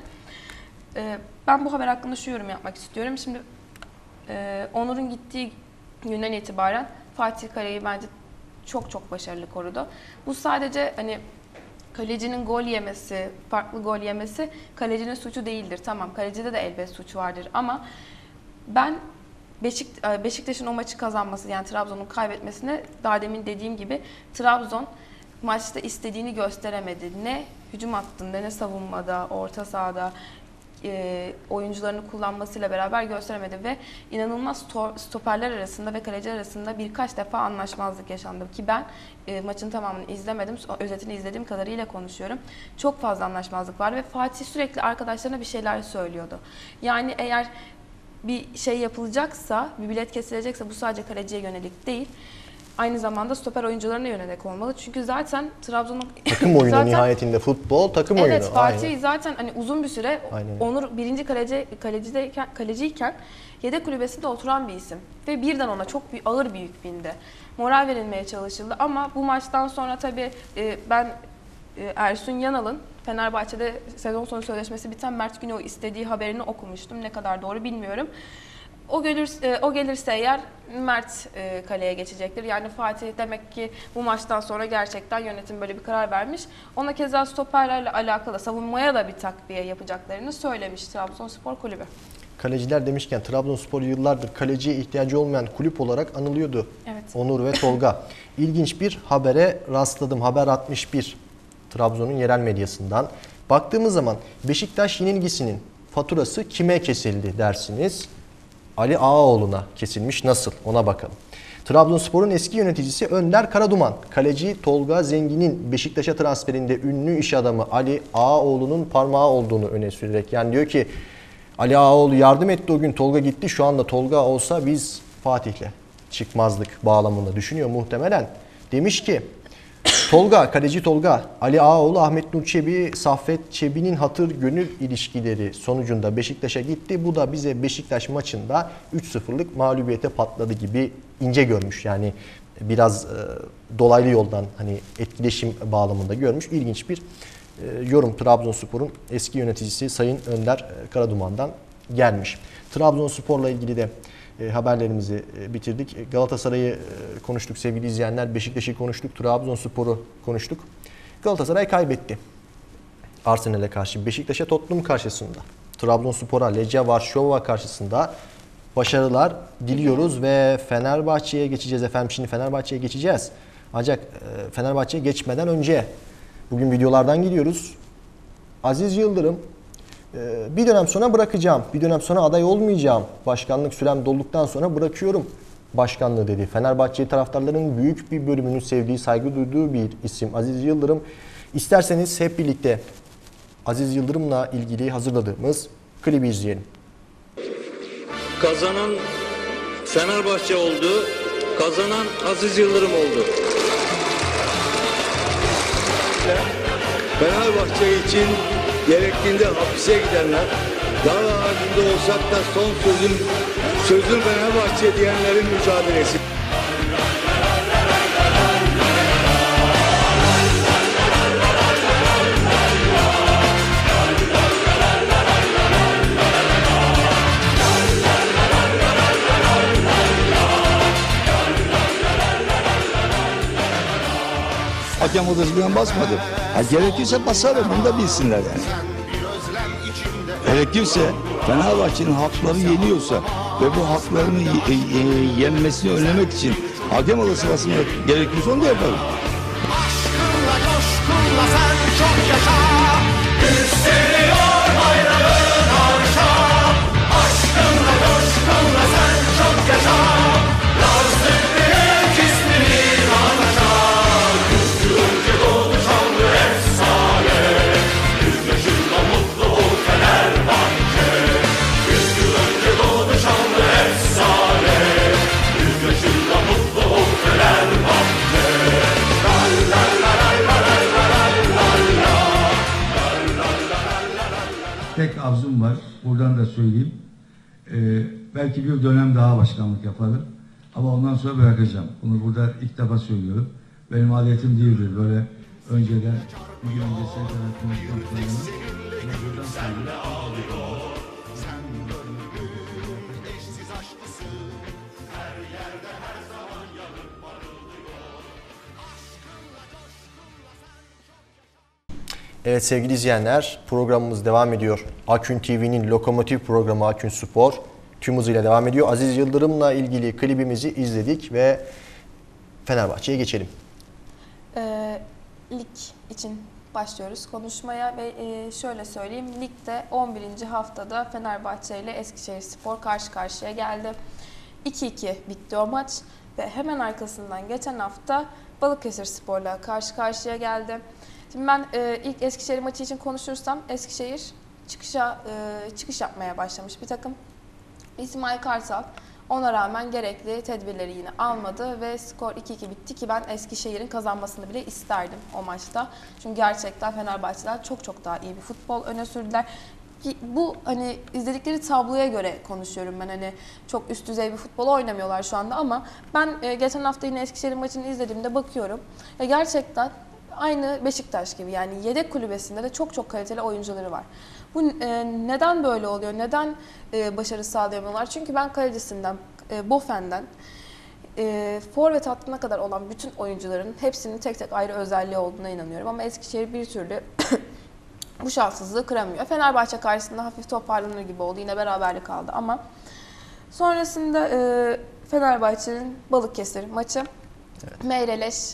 Ben bu haber hakkında şu yorum yapmak istiyorum. Şimdi Onur'un gittiği günden itibaren Fatih kaleyi bence çok başarılı korudu. Bu sadece hani kalecinin gol yemesi, farklı gol yemesi kalecinin suçu değildir. Tamam, kalecide de elbet suç vardır ama ben Beşiktaş'ın o maçı kazanması, yani Trabzon'un kaybetmesine, daha demin dediğim gibi Trabzon maçta istediğini gösteremedi. Ne hücum hattında, ne savunmada, orta sahada oyuncularını kullanmasıyla beraber gösteremedi ve inanılmaz stoperler arasında ve kaleci arasında birkaç defa anlaşmazlık yaşandı ki ben maçın tamamını izlemedim, özetini izlediğim kadarıyla konuşuyorum. Çok fazla anlaşmazlık var ve Fatih sürekli arkadaşlarına bir şeyler söylüyordu. Yani eğer bir şey yapılacaksa, bir bilet kesilecekse bu sadece kaleciye yönelik değil, aynı zamanda stoper oyuncularına yönelik olmalı. Çünkü zaten Trabzon'un Takım oyunu nihayetinde futbol takım oyunu. Evet, Fatih Aynen. zaten hani uzun bir süre Aynen. Onur birinci kaleciyken yedek kulübesinde oturan bir isim ve birden ona çok ağır bir yük bindi. Moral verilmeye çalışıldı ama bu maçtan sonra tabii ben Ersun Yanal'ın Fenerbahçe'de sezon sonu sözleşmesi biten Mert Günok'u istediği haberini okumuştum. Ne kadar doğru bilmiyorum. O gelirse eğer Mert kaleye geçecektir. Yani Fatih demek ki bu maçtan sonra gerçekten yönetim böyle bir karar vermiş. Ona keza stoperlerle alakalı savunmaya da bir takviye yapacaklarını söylemiş Trabzonspor Kulübü. Kaleciler demişken Trabzonspor yıllardır kaleciye ihtiyacı olmayan kulüp olarak anılıyordu. Evet. Onur ve Tolga. İlginç bir habere rastladım. Haber 61 Trabzon'un yerel medyasından. Baktığımız zaman Beşiktaş yenilgisinin faturası kime kesildi dersiniz? Ali Ağaoğlu'na kesilmiş. Nasıl? Ona bakalım. Trabzonspor'un eski yöneticisi Önder Karaduman, kaleci Tolga Zengin'in Beşiktaş'a transferinde ünlü iş adamı Ali Ağaoğlu'nun parmağı olduğunu öne sürerek, yani diyor ki Ali Ağaoğlu yardım etti o gün, Tolga gitti, şu anda Tolga olsa biz Fatih'le çıkmazdık bağlamında düşünüyor muhtemelen. Demiş ki Tolga, kaleci Tolga, Ali Ağaoğlu, Ahmet Nur Çebi, Saffet Çebi'nin hatır gönül ilişkileri sonucunda Beşiktaş'a gitti. Bu da bize Beşiktaş maçında 3-0'lık mağlubiyete patladı gibi ince görmüş. Yani biraz dolaylı yoldan hani etkileşim bağlamında görmüş. İlginç bir yorum Trabzonspor'un eski yöneticisi Sayın Önder Karaduman'dan gelmiş. Trabzonspor'la ilgili de haberlerimizi bitirdik. Galatasaray'ı konuştuk sevgili izleyenler. Beşiktaş'ı konuştuk. Trabzonspor'u konuştuk. Galatasaray kaybetti. Arsenal'e karşı. Beşiktaş'a Tottenham karşısında. Trabzonspor'a Legia Varşova karşısında başarılar diliyoruz ve Fenerbahçe'ye geçeceğiz efendim. Şimdi Fenerbahçe'ye geçeceğiz. Ancak Fenerbahçe'ye geçmeden önce bugün videolardan gidiyoruz. Aziz Yıldırım bir dönem sonra bırakacağım, bir dönem sonra aday olmayacağım. Başkanlık sürem dolduktan sonra bırakıyorum başkanlığı dedi. Fenerbahçe taraftarlarının büyük bir bölümünün sevdiği, saygı duyduğu bir isim Aziz Yıldırım. İsterseniz hep birlikte Aziz Yıldırım'la ilgili hazırladığımız klibi izleyelim. Kazanan Fenerbahçe oldu, kazanan Aziz Yıldırım oldu. Fenerbahçe için gerektiğinde hapise gidenler, daha ağırında olsak da son sözüm Fenerbahçe diyenlerin mücadelesi. hakem odasından basmadım. Ha, gerekirse basarım, bunu da bilsinler yani. Gerekirse Fenerbahçe'nin hakları yeniyorsa ve bu haklarını yenmesini önlemek için hakem odası basmaya gerekirse onu da yaparım. Aşkınla coşkunla sen çok yaşa. Yükseliyor bayrağın arşa. Aşkınla coşkunla sen çok yaşa. Yazdık büyük ismini anlaşa. 100 yıl önce doğdu şanlı efsane. 100 yaşında mutlu ol Fenerbahçe. 100 yıl önce doğdu şanlı efsane. 100 yaşında mutlu ol Fenerbahçe. Tek arzum var, buradan da söyleyeyim. Belki bir dönem daha başkanlık yaparım. Ama ondan sonra bırakacağım. Bunu burada ilk defa söylüyorum. Benim adetim değildir böyle önceden bir gün öncesine kadar konuşmak Evet sevgili izleyenler, programımız devam ediyor. Akün TV'nin lokomotif programı Akün Spor tüm hızıyla devam ediyor. Aziz Yıldırım'la ilgili klibimizi izledik ve Fenerbahçe'ye geçelim. Lig için başlıyoruz konuşmaya ve şöyle söyleyeyim. Ligde 11. haftada Fenerbahçe ile Eskişehirspor karşı karşıya geldi. 2-2 bitti o maç ve hemen arkasından geçen hafta Balıkesirspor'la karşı karşıya geldi. Şimdi ben ilk Eskişehir maçı için konuşursam Eskişehir çıkış yapmaya başlamış bir takım. İsmail Kartal ona rağmen gerekli tedbirleri yine almadı ve skor 2-2 bitti ki ben Eskişehir'in kazanmasını bile isterdim o maçta. Çünkü gerçekten Fenerbahçe'den çok daha iyi bir futbol öne sürdüler. Bu hani izledikleri tabloya göre konuşuyorum ben, hani çok üst düzey bir futbol oynamıyorlar şu anda ama ben geçen hafta yine Eskişehir maçını izlediğimde bakıyorum ve gerçekten aynı Beşiktaş gibi, yani yedek kulübesinde de çok kaliteli oyuncuları var. Bu neden böyle oluyor? Neden başarı sağlayamıyorlar? Çünkü ben kalecisinden, Bofen'den forvet hattına kadar olan bütün oyuncuların hepsinin tek tek ayrı özelliği olduğuna inanıyorum. Ama Eskişehir bir türlü bu şanssızlığı kıramıyor. Fenerbahçe karşısında hafif toparlanır gibi oldu. Yine beraberlik kaldı ama sonrasında Fenerbahçe'nin Balıkesir maçı, evet. Meireles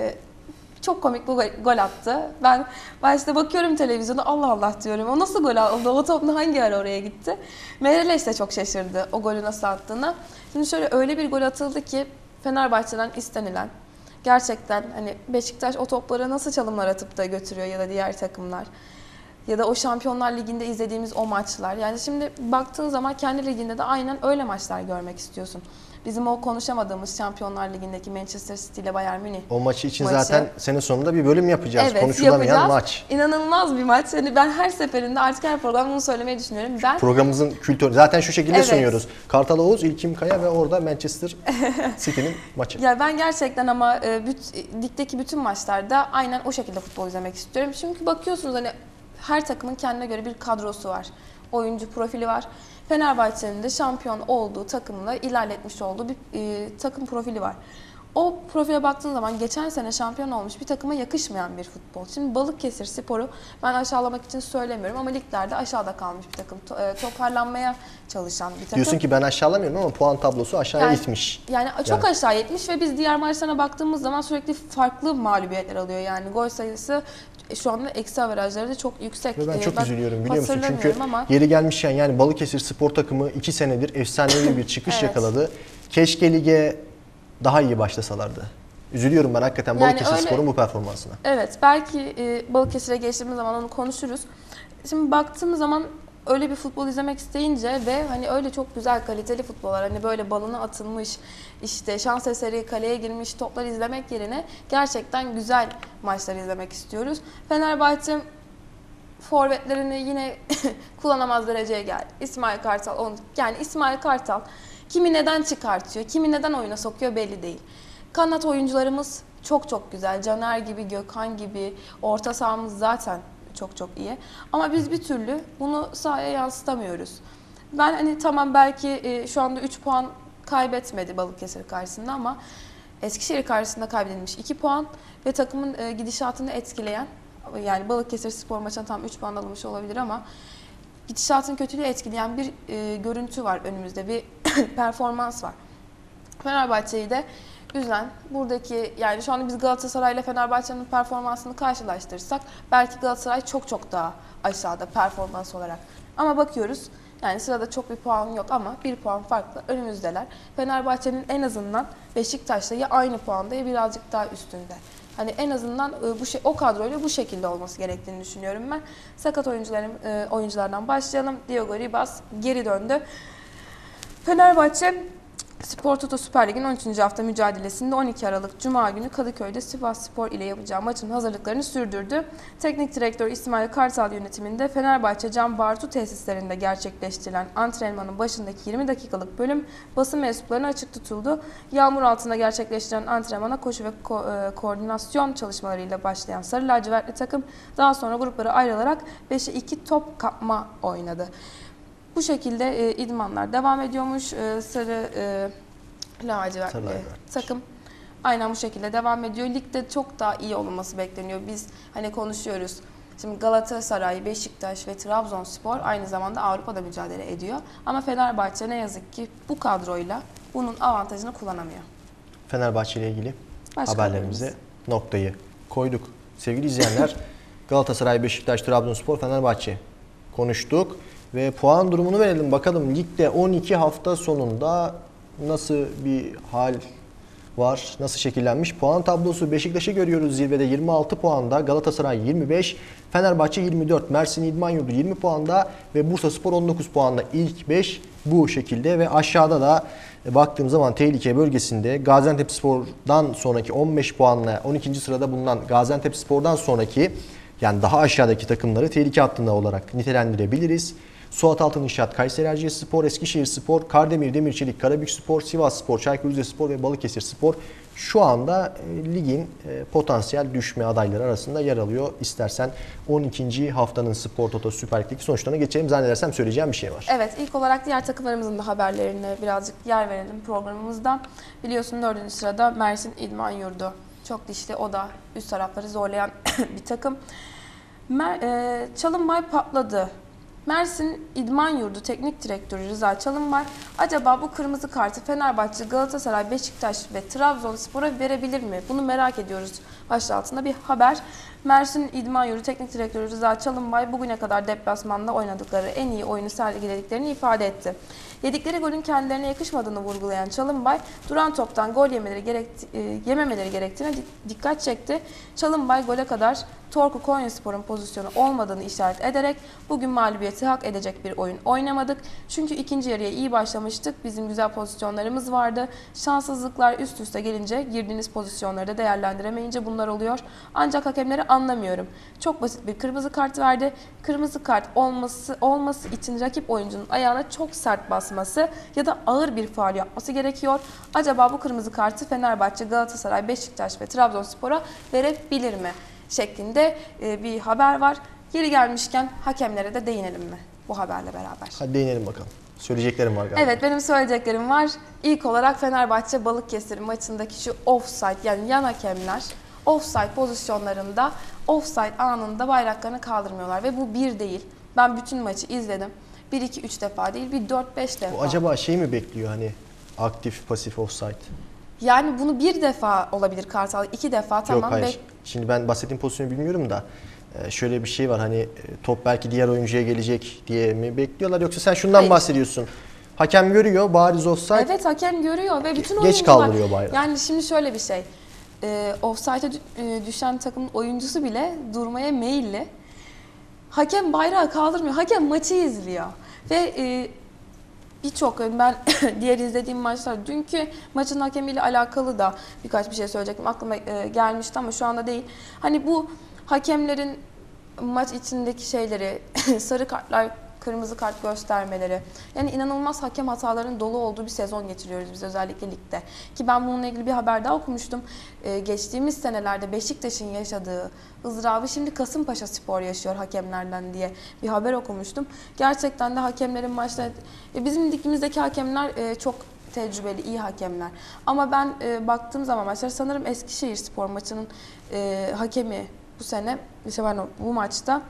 çok komik bir gol attı. Ben başta bakıyorum televizyona, Allah Allah diyorum. O nasıl gol aldı? O top hangi ara oraya gitti? Meireles de çok şaşırdı o golü nasıl attığına. Şimdi şöyle öyle bir gol atıldı ki Fenerbahçe'den istenilen, gerçekten hani Beşiktaş o toplara nasıl çalımlar atıp da götürüyor ya da diğer takımlar. Ya da o Şampiyonlar Ligi'nde izlediğimiz o maçlar. Yani şimdi baktığın zaman kendi liginde de aynen öyle maçlar görmek istiyorsun. Bizim o konuşamadığımız Şampiyonlar Ligi'ndeki Manchester City ile Bayern Münih o maçı için zaten sene sonunda bir bölüm yapacağız. Evet, konuşulamayan yapacağız. Maç. İnanılmaz bir maç. Yani ben her seferinde artık her programda bunu söylemeyi düşünüyorum. Programımızın kültürü zaten şu şekilde evet. sunuyoruz. Kartal Oğuz, İlkim Kaya ve orada Manchester City'nin maçı. Ya ben gerçekten ama ligdeki bütün maçlarda aynen o şekilde futbol izlemek istiyorum. Çünkü bakıyorsunuz hani her takımın kendine göre bir kadrosu var. Oyuncu profili var. Fenerbahçe'nin de şampiyon olduğu takımla ilerletmiş olduğu bir takım profili var. O profile baktığın zaman geçen sene şampiyon olmuş bir takıma yakışmayan bir futbol. Şimdi Balıkesirspor'u ben aşağılamak için söylemiyorum ama liglerde aşağıda kalmış bir takım. Toparlanmaya çalışan bir takım. Diyorsun ki ben aşağılamıyorum ama puan tablosu aşağıya itmiş. Yani çok aşağı itmiş ve biz diğer maçlarına baktığımız zaman sürekli farklı mağlubiyetler alıyor. Yani gol sayısı şu anda eksi averajları da çok yüksek. Ve ben çok üzülüyorum biliyor musun? Çünkü yeri gelmişken yani Balıkesir Spor takımı 2 senedir efsanevi bir çıkış evet. yakaladı. Keşke lige daha iyi başlasalardı. Üzülüyorum ben hakikaten Balıkesir Spor'un bu performansına. Evet, belki Balıkesir'e geçtiğimiz zaman onu konuşuruz. Şimdi baktığımız zaman öyle bir futbol izlemek isteyince ve hani öyle çok güzel kaliteli futbollar, hani böyle balına atılmış, işte şans eseri kaleye girmiş toplar izlemek yerine gerçekten güzel maçlar izlemek istiyoruz. Fenerbahçe forvetlerini yine kullanamaz dereceye geldi. İsmail Kartal, yani İsmail Kartal kimi neden çıkartıyor, kimi neden oyuna sokuyor belli değil. Kanat oyuncularımız çok güzel. Caner gibi, Gökhan gibi, orta sahamız zaten çok iyi. Ama biz bir türlü bunu sahaya yansıtamıyoruz. Ben hani tamam belki şu anda 3 puan kaybetmedi Balıkesir karşısında ama Eskişehir karşısında kaybedilmiş 2 puan ve takımın gidişatını etkileyen, yani Balıkesirspor maçına tam 3 puan alınmış olabilir ama gidişatın kötülüğü etkileyen bir görüntü var önümüzde, bir performans var. Fenerbahçe'yi de üzen buradaki, yani şu anda biz Galatasaray ile Fenerbahçe'nin performansını karşılaştırırsak belki Galatasaray çok daha aşağıda performans olarak. Ama bakıyoruz, yani sırada çok bir puan yok ama 1 puan farklı önümüzdeler. Fenerbahçe'nin en azından Beşiktaş'la ya aynı puanda ya birazcık daha üstünde. Hani en azından o kadroyla bu şekilde olması gerektiğini düşünüyorum ben. Sakat oyunculardan başlayalım. Diogo Ribas geri döndü. Fenerbahçe Spor Toto Süper Lig'in 13. hafta mücadelesinde 12 Aralık Cuma günü Kadıköy'de Sivasspor ile yapacağı maçın hazırlıklarını sürdürdü. Teknik direktör İsmail Kartal yönetiminde Fenerbahçe Can Bartu tesislerinde gerçekleştirilen antrenmanın başındaki 20 dakikalık bölüm basın mensuplarına açık tutuldu. Yağmur altında gerçekleştirilen antrenmana koşu ve koordinasyon çalışmalarıyla başlayan Sarı Lacivertli takım daha sonra gruplara ayrılarak 5'e 2 top kapma oynadı. Bu şekilde idmanlar devam ediyormuş. Sarı lacivertli takım aynen bu şekilde devam ediyor. Ligde çok daha iyi olması bekleniyor. Biz hani konuşuyoruz. Şimdi Galatasaray, Beşiktaş ve Trabzonspor aynı zamanda Avrupa'da mücadele ediyor. Ama Fenerbahçe ne yazık ki bu kadroyla bunun avantajını kullanamıyor. Fenerbahçe ile ilgili Başka haberlerimize noktayı koyduk. Sevgili izleyenler, Galatasaray, Beşiktaş, Trabzonspor, Fenerbahçe konuştuk. Ve puan durumunu verelim bakalım. Ligde 12 hafta sonunda nasıl bir hal var, nasıl şekillenmiş? Puan tablosu: Beşiktaş'ı görüyoruz zirvede 26 puanda, Galatasaray 25, Fenerbahçe 24, Mersin İdmanyurdu 20 puanda ve Bursaspor 19 puanda. İlk 5 bu şekilde ve aşağıda da baktığım zaman tehlike bölgesinde Gaziantepspor'dan sonraki 15 puanla 12. sırada bulunan Gaziantepspor'dan sonraki, yani daha aşağıdaki takımları tehlike hattında olarak nitelendirebiliriz. Suat Altın İnşaat, Kayseri Erciyesspor, Eskişehirspor, Kardemir Demirçelik, Karabükspor, Sivasspor, Çaykur Rizespor ve Balıkesirspor şu anda ligin potansiyel düşme adayları arasında yer alıyor. İstersen 12. haftanın Spor Toto Süper Lig'deki sonuçlarına geçelim. Zannedersem söyleyeceğim bir şey var. Evet, ilk olarak diğer takımlarımızın da haberlerine birazcık yer verelim programımızda. Biliyorsun 4. sırada Mersin İdmanyurdu. Çok dişli, o da üst tarafları zorlayan bir takım. Çalınbay patladı. Mersin İdmanyurdu Teknik Direktörü Rıza Çalınbay acaba bu kırmızı kartı Fenerbahçe, Galatasaray, Beşiktaş ve Trabzonspor'a verebilir mi? Bunu merak ediyoruz. Başlığı altında bir haber. Mersin İdmanyurdu Teknik Direktörü Rıza Çalınbay bugüne kadar deplasmanda oynadıkları en iyi oyunu sergilediklerini ifade etti. Yedikleri golün kendilerine yakışmadığını vurgulayan Çalınbay, duran toptan gol yememeleri gerektiğine dikkat çekti. Çalınbay gole kadar Torku Konyaspor'un pozisyonu olmadığını işaret ederek bugün mağlubiyeti hak edecek bir oyun oynamadık. Çünkü ikinci yarıya iyi başlamıştık. Bizim güzel pozisyonlarımız vardı. Şanssızlıklar üst üste gelince girdiğiniz pozisyonları da değerlendiremeyince bunlar oluyor. Ancak hakemleri anlamıyorum. Çok basit bir kırmızı kart verdi. Kırmızı kart olması için rakip oyuncunun ayağına çok sert basması ya da ağır bir faul yapması gerekiyor. Acaba bu kırmızı kartı Fenerbahçe, Galatasaray, Beşiktaş ve Trabzonspor'a verebilir mi? Şeklinde bir haber var. Yeri gelmişken hakemlere de değinelim mi bu haberle beraber? Hadi değinelim bakalım. Söyleyeceklerim var galiba. Evet, benim söyleyeceklerim var. İlk olarak Fenerbahçe Balıkesir maçındaki şu offside, yani yan hakemler offside pozisyonlarında, offside anında bayraklarını kaldırmıyorlar ve bu bir değil. Ben bütün maçı izledim. 1-2-3 defa değil, bir 4-5 defa. O acaba şey mi bekliyor, hani aktif pasif offside? Yani bunu bir defa olabilir Kartal, 2 defa tamam. Yok hayır. Şimdi ben bahsettiğim pozisyonu bilmiyorum da şöyle bir şey var, hani top belki diğer oyuncuya gelecek diye mi bekliyorlar, yoksa sen şundan Hayır. bahsediyorsun. Hakem görüyor bariz offside. Evet, hakem görüyor ve bütün geç oyuncular... kaldırıyor bayrağı. Yani şimdi şöyle bir şey. Offside'e düşen takımın oyuncusu bile durmaya meyilli. Hakem bayrağı kaldırmıyor. Hakem maçı izliyor. Ve birçok, ben diğer izlediğim maçlar, dünkü maçın hakemiyle alakalı da birkaç bir şey söyleyecektim. Aklıma gelmişti ama şu anda değil. Hani bu hakemlerin maç içindeki şeyleri, sarı kartlar, kırmızı kart göstermeleri, yani inanılmaz hakem hatalarının dolu olduğu bir sezon geçiriyoruz biz özellikle ligde. Ki ben bununla ilgili bir haber daha okumuştum. Geçtiğimiz senelerde Beşiktaş'ın yaşadığı ızdırabı şimdi Kasımpaşaspor yaşıyor hakemlerden diye bir haber okumuştum. Gerçekten de hakemlerin maçta, bizim ligimizdeki hakemler çok tecrübeli, iyi hakemler. Ama ben baktığım zaman maçlar sanırım Eskişehirspor maçının hakemi bu sene, işte bu maçta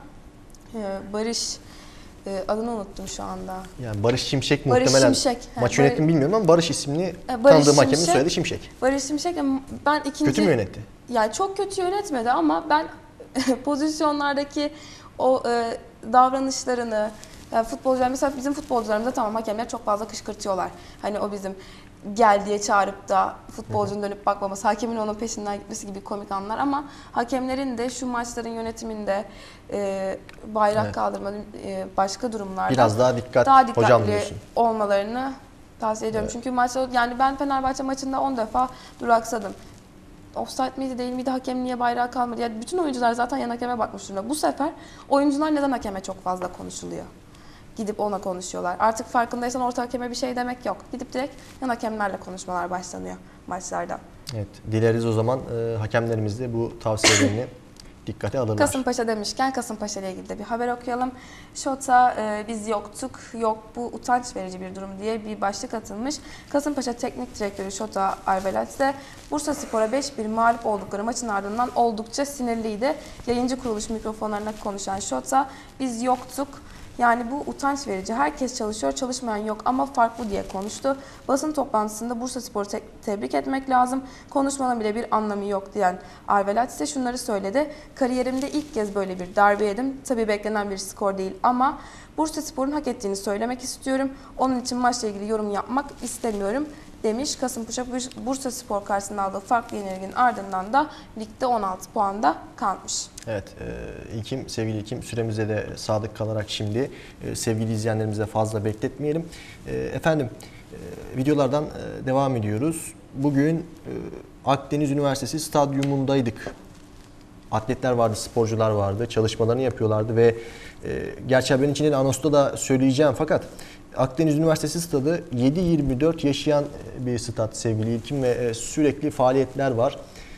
Barış, adını unuttum şu anda. Yani Barış Şimşek Barış muhtemelen Şimşek. maç yönetimi bilmiyorum ama Barış ismini Barış tanıdığım hakemin Şimşek. soyadı Şimşek. Barış Şimşek, ben ikinci... Kötü mü yönetti? Yani çok kötü yönetmedi ama ben pozisyonlardaki o davranışlarını, yani futbolcular, mesela bizim futbolcularımıza tamam hakemler çok fazla kışkırtıyorlar. Hani o bizim gel diye çağırıp da futbolcunun dönüp bakmaması, hakemin onun peşinden gitmesi gibi komik anlar, ama hakemlerin de şu maçların yönetiminde bayrak kaldırma, başka durumlarda Biraz daha dikkatli hocam diyorsun. olmalarını tavsiye ediyorum. Çünkü maçta, yani ben Fenerbahçe maçında 10 defa duraksadım. Offside miydi değil miydi, hakem niye bayrağı kalmadı? Yani bütün oyuncular zaten yan hakeme bakmış durumda. Bu sefer oyuncular neden hakeme çok fazla konuşuluyor? Gidip ona konuşuyorlar. Artık farkındaysan orta hakeme bir şey demek yok. Gidip direkt yan hakemlerle konuşmalar başlanıyor maçlarda. Evet, dileriz o zaman hakemlerimiz de bu tavsiyelerini dikkate alırlar. Kasımpaşa demişken Kasımpaşa ile ilgili de bir haber okuyalım. Şota biz yoktuk, yok bu utanç verici bir durum diye bir başlık atılmış. Kasımpaşa Teknik Direktörü Şota Arveladze, Bursaspor'a 5-1 mağlup oldukları maçın ardından oldukça sinirliydi. Yayıncı kuruluş mikrofonlarına konuşan Şota, biz yoktuk. Yani bu utanç verici. Herkes çalışıyor, çalışmayan yok ama farklı diye konuştu. Basın toplantısında Bursaspor'u tebrik etmek lazım. Konuşmanın bile bir anlamı yok diyen Arveladze şunları söyledi. Kariyerimde ilk kez böyle bir darbe yedim. Tabii beklenen bir skor değil ama Bursaspor'un hak ettiğini söylemek istiyorum. Onun için maçla ilgili yorum yapmak istemiyorum demiş. Kasımpaşa Bursaspor karşısında aldığı farklı yenilginin ardından da ligde 16 puanda kalmış. Evet, sevgili İlkim, süremize de sadık kalarak şimdi sevgili izleyenlerimize fazla bekletmeyelim. Efendim, videolardan devam ediyoruz. Bugün Akdeniz Üniversitesi stadyumundaydık. Atletler vardı, sporcular vardı, çalışmalarını yapıyorlardı ve gerçi haberin içinde de anonsta da söyleyeceğim, fakat Akdeniz Üniversitesi stadı 7/24 yaşayan bir stat sevgili İlkim ve sürekli faaliyetler var.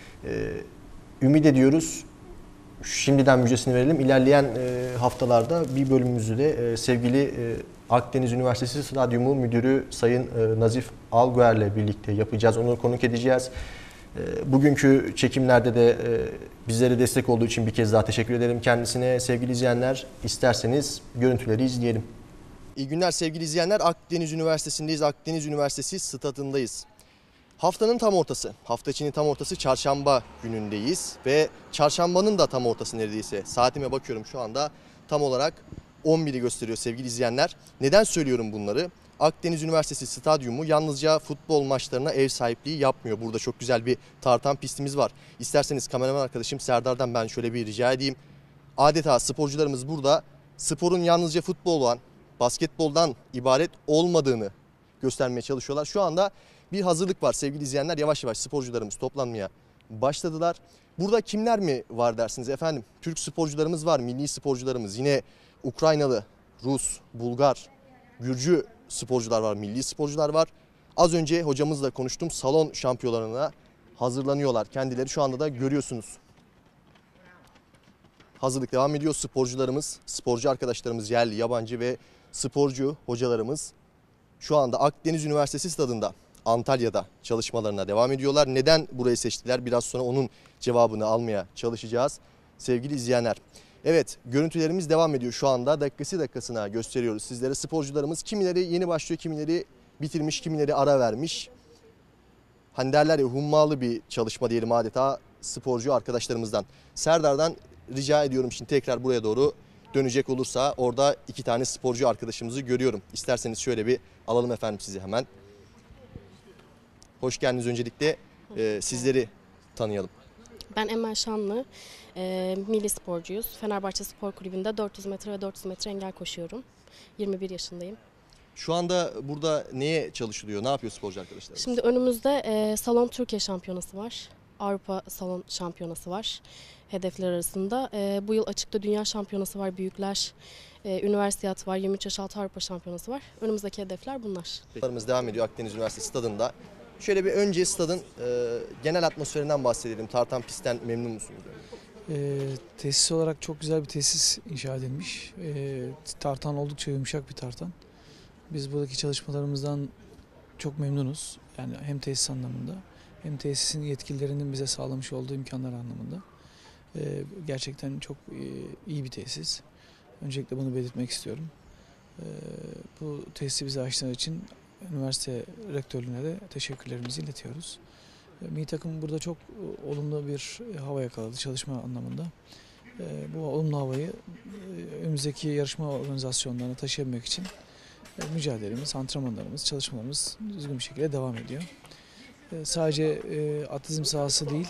Ümit ediyoruz. Şimdiden müjdesini verelim. İlerleyen haftalarda bir bölümümüzü de sevgili Akdeniz Üniversitesi Stadyumu Müdürü Sayın Nazif Alguer'le birlikte yapacağız. Onu konuk edeceğiz. Bugünkü çekimlerde de bizlere destek olduğu için bir kez daha teşekkür ederim kendisine. Sevgili izleyenler, isterseniz görüntüleri izleyelim. İyi günler sevgili izleyenler. Akdeniz Üniversitesi'ndeyiz. Akdeniz Üniversitesi stadındayız. Haftanın tam ortası, hafta içinin tam ortası, çarşamba günündeyiz ve çarşambanın da tam ortası neredeyse. Saatime bakıyorum şu anda, tam olarak 11'i gösteriyor sevgili izleyenler. Neden söylüyorum bunları? Akdeniz Üniversitesi Stadyumu yalnızca futbol maçlarına ev sahipliği yapmıyor. Burada çok güzel bir tartan pistimiz var. İsterseniz kameraman arkadaşım Serdar'dan ben şöyle bir rica edeyim. Adeta sporcularımız burada sporun yalnızca futbol olan, basketboldan ibaret olmadığını göstermeye çalışıyorlar. Şu anda bir hazırlık var sevgili izleyenler. Yavaş yavaş sporcularımız toplanmaya başladılar. Burada kimler mi var dersiniz efendim? Türk sporcularımız var, milli sporcularımız. Yine Ukraynalı, Rus, Bulgar, Gürcü sporcular var, milli sporcular var. Az önce hocamızla konuştum. Salon şampiyonlarına hazırlanıyorlar. Kendileri şu anda da görüyorsunuz. Hazırlık devam ediyor. Sporcularımız, sporcu arkadaşlarımız, yerli, yabancı ve sporcu hocalarımız şu anda Akdeniz Üniversitesi stadında, Antalya'da çalışmalarına devam ediyorlar. Neden burayı seçtiler? Biraz sonra onun cevabını almaya çalışacağız sevgili izleyenler. Evet, görüntülerimiz devam ediyor şu anda. Dakikasına gösteriyoruz sizlere. Sporcularımız kimileri yeni başlıyor, kimileri bitirmiş, kimileri ara vermiş. Hani derler ya, hummalı bir çalışma diyelim adeta sporcu arkadaşlarımızdan. Serdar'dan rica ediyorum şimdi tekrar buraya doğru dönecek olursa, orada 2 tane sporcu arkadaşımızı görüyorum. İsterseniz şöyle bir alalım efendim sizi hemen. Hoş geldiniz öncelikle. Sizleri tanıyalım. Ben Emel Şanlı, milli sporcuyuz. Fenerbahçe Spor Kulübü'nde 400 metre ve 400 metre engel koşuyorum. 21 yaşındayım. Şu anda burada neye çalışılıyor? Ne yapıyor sporcu arkadaşlar? Şimdi önümüzde Salon Türkiye Şampiyonası var. Avrupa Salon Şampiyonası var hedefler arasında. Bu yıl açıkta Dünya Şampiyonası var, büyükler. Üniversiteyat var, 23 yaş altı Avrupa Şampiyonası var. Önümüzdeki hedefler bunlar. Çalışmalarımız devam ediyor Akdeniz Üniversitesi stadında. Şöyle bir önce stadın genel atmosferinden bahsedelim. Tartan pistten memnun musunuz? Tesis olarak çok güzel bir tesis inşa edilmiş. Tartan oldukça yumuşak bir tartan. Biz buradaki çalışmalarımızdan çok memnunuz. Yani hem tesis anlamında hem tesisin yetkililerinin bize sağlamış olduğu imkanlar anlamında. Gerçekten çok iyi bir tesis. Öncelikle bunu belirtmek istiyorum. Bu tesisi bize açtığı için üniversite rektörlüğüne de teşekkürlerimizi iletiyoruz. Milli takım burada çok olumlu bir hava yakaladı çalışma anlamında. Bu olumlu havayı önümüzdeki yarışma organizasyonlarına taşıyabilmek için mücadelemiz, antrenmanlarımız, çalışmalarımız düzgün bir şekilde devam ediyor. Sadece atletizm sahası değil,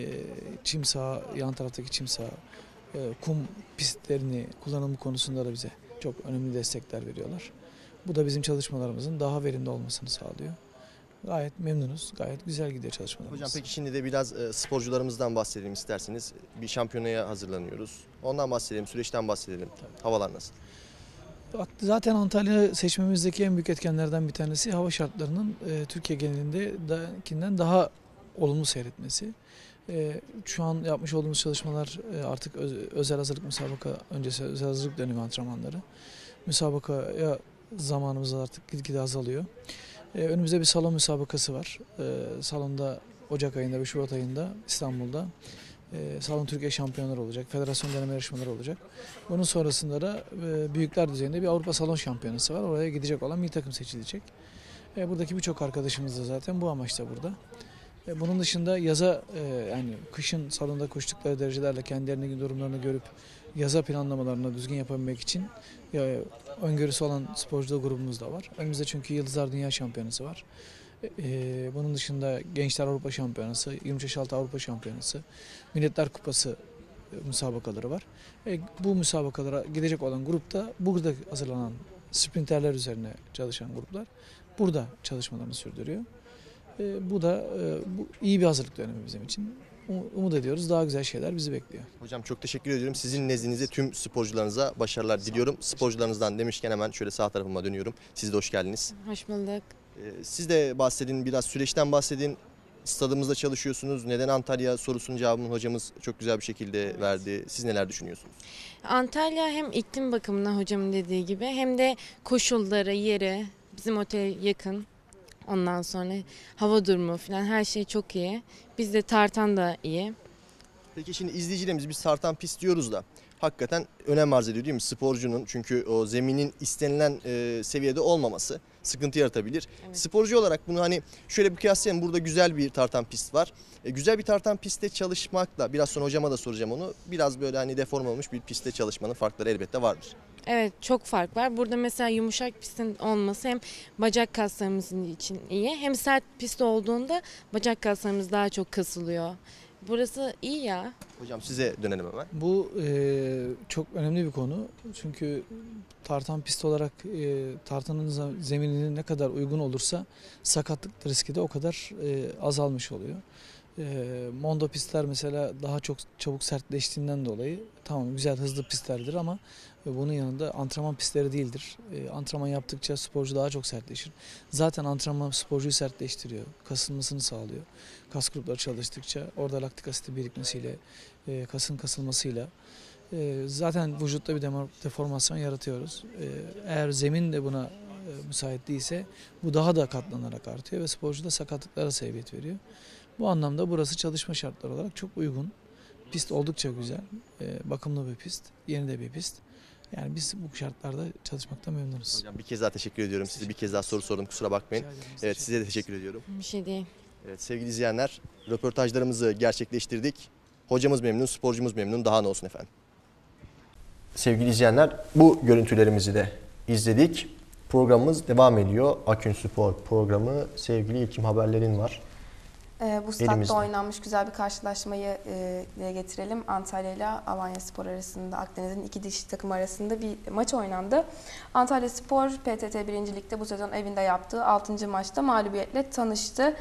çim saha, yan taraftaki çim saha, kum pistlerini kullanımı konusunda da bize çok önemli destekler veriyorlar. Bu da bizim çalışmalarımızın daha verimli olmasını sağlıyor. Gayet memnunuz, gayet güzel gidiyor çalışmalarımız. Hocam peki şimdi de biraz sporcularımızdan bahsedelim isterseniz. Bir şampiyonaya hazırlanıyoruz. Ondan bahsedelim, süreçten bahsedelim. Tabii. Havalar nasıl? Zaten Antalya seçmemizdeki en büyük etkenlerden bir tanesi hava şartlarının Türkiye genelindekinden daha olumlu seyretmesi. Şu an yapmış olduğumuz çalışmalar artık özel hazırlık müsabaka öncesi özel hazırlık dönemi antrenmanları. Müsabakaya zamanımız artık gitgide azalıyor. Önümüzde bir salon müsabakası var. Salonda Ocak ayında ve Şubat ayında İstanbul'da Salon Türkiye şampiyonları olacak, federasyon deneme yarışmaları olacak. Bunun sonrasında da büyükler düzeyinde bir Avrupa Salon Şampiyonası var. Oraya gidecek olan milli takım seçilecek. Buradaki birçok arkadaşımız da zaten bu amaçla burada. Bunun dışında yaza yani kışın salonda koştukları derecelerle kendilerinin durumlarını görüp yaza planlamalarını düzgün yapabilmek için öngörüsü olan sporcu grubumuz da var. Önümüzde çünkü Yıldızlar Dünya Şampiyonası var. Bunun dışında Gençler Avrupa Şampiyonası, 23 yaş altı Avrupa Şampiyonası, Milletler Kupası müsabakaları var. Bu müsabakalara gidecek olan grupta burada hazırlanan sprinterler üzerine çalışan gruplar burada çalışmalarını sürdürüyor. Bu da iyi bir hazırlık dönemi bizim için. Umut ediyoruz daha güzel şeyler bizi bekliyor. Hocam çok teşekkür ediyorum. Sizin nezdinizde tüm sporcularınıza başarılar diliyorum. Sporcularınızdan demişken hemen şöyle sağ tarafıma dönüyorum. Siz de hoş geldiniz. Hoş bulduk. Siz de bahsedin, biraz süreçten bahsedin. Stadımızda çalışıyorsunuz. Neden Antalya sorusunun cevabını hocamız çok güzel bir şekilde verdi. Siz neler düşünüyorsunuz? Antalya hem iklim bakımından hocamın dediği gibi hem de koşulları, yeri, bizim otel yakın. Ondan sonra hava durumu falan her şey çok iyi. Bizde tartan da iyi. Peki şimdi izleyicilerimiz biz tartan pist diyoruz da hakikaten önem arz ediyor değil mi? Sporcunun çünkü o zeminin istenilen seviyede olmaması sıkıntı yaratabilir. Evet. Sporcu olarak bunu hani şöyle bir kıyaslayalım. Burada güzel bir tartan pist var. Güzel bir tartan pistte çalışmakla biraz sonra hocama da soracağım onu. Biraz böyle hani deform olmuş bir pistte çalışmanın farkları elbette vardır. Evet çok fark var. Burada mesela yumuşak pistin olması hem bacak kaslarımızın için iyi hem sert pist olduğunda bacak kaslarımız daha çok kasılıyor. Burası iyi ya. Hocam size dönelim hemen. Bu çok önemli bir konu. Çünkü tartan pist olarak tartanın zemininin ne kadar uygun olursa sakatlık riski de o kadar azalmış oluyor. Mondo pistler mesela daha çok çabuk sertleştiğinden dolayı tamam güzel hızlı pistlerdir ama bunun yanında antrenman pistleri değildir. Antrenman yaptıkça sporcu daha çok sertleşir. Zaten antrenman sporcuyu sertleştiriyor, kasılmasını sağlıyor. Kas grupları çalıştıkça orada laktik asit birikmesiyle, kasın kasılmasıyla zaten vücutta bir deformasyon yaratıyoruz. Eğer zemin de buna müsait değilse bu daha da katlanarak artıyor ve sporcu da sakatlıklara sebebiyet veriyor. Bu anlamda burası çalışma şartları olarak çok uygun. Pist oldukça güzel, bakımlı bir pist, yeni de bir pist. Yani biz bu şartlarda çalışmaktan memnunuz. Hocam bir kez daha teşekkür ediyorum. Size bir kez daha soru sordum kusura bakmayın. Evet size de teşekkür ediyorum. Bir şey değil. Evet sevgili izleyenler röportajlarımızı gerçekleştirdik. Hocamız memnun, sporcumuz memnun. Daha ne olsun efendim. Sevgili izleyenler bu görüntülerimizi de izledik. Programımız devam ediyor. Akün Spor programı. Sevgili İlkim haberlerin var. Bu statta oynanmış güzel bir karşılaşmayı dile getirelim. Antalya ile Alanyaspor arasında, Akdeniz'in iki dişi takım arasında bir maç oynandı. Antalyaspor PTT 1. Lig'de bu sezon evinde yaptığı 6. maçta mağlubiyetle tanıştı.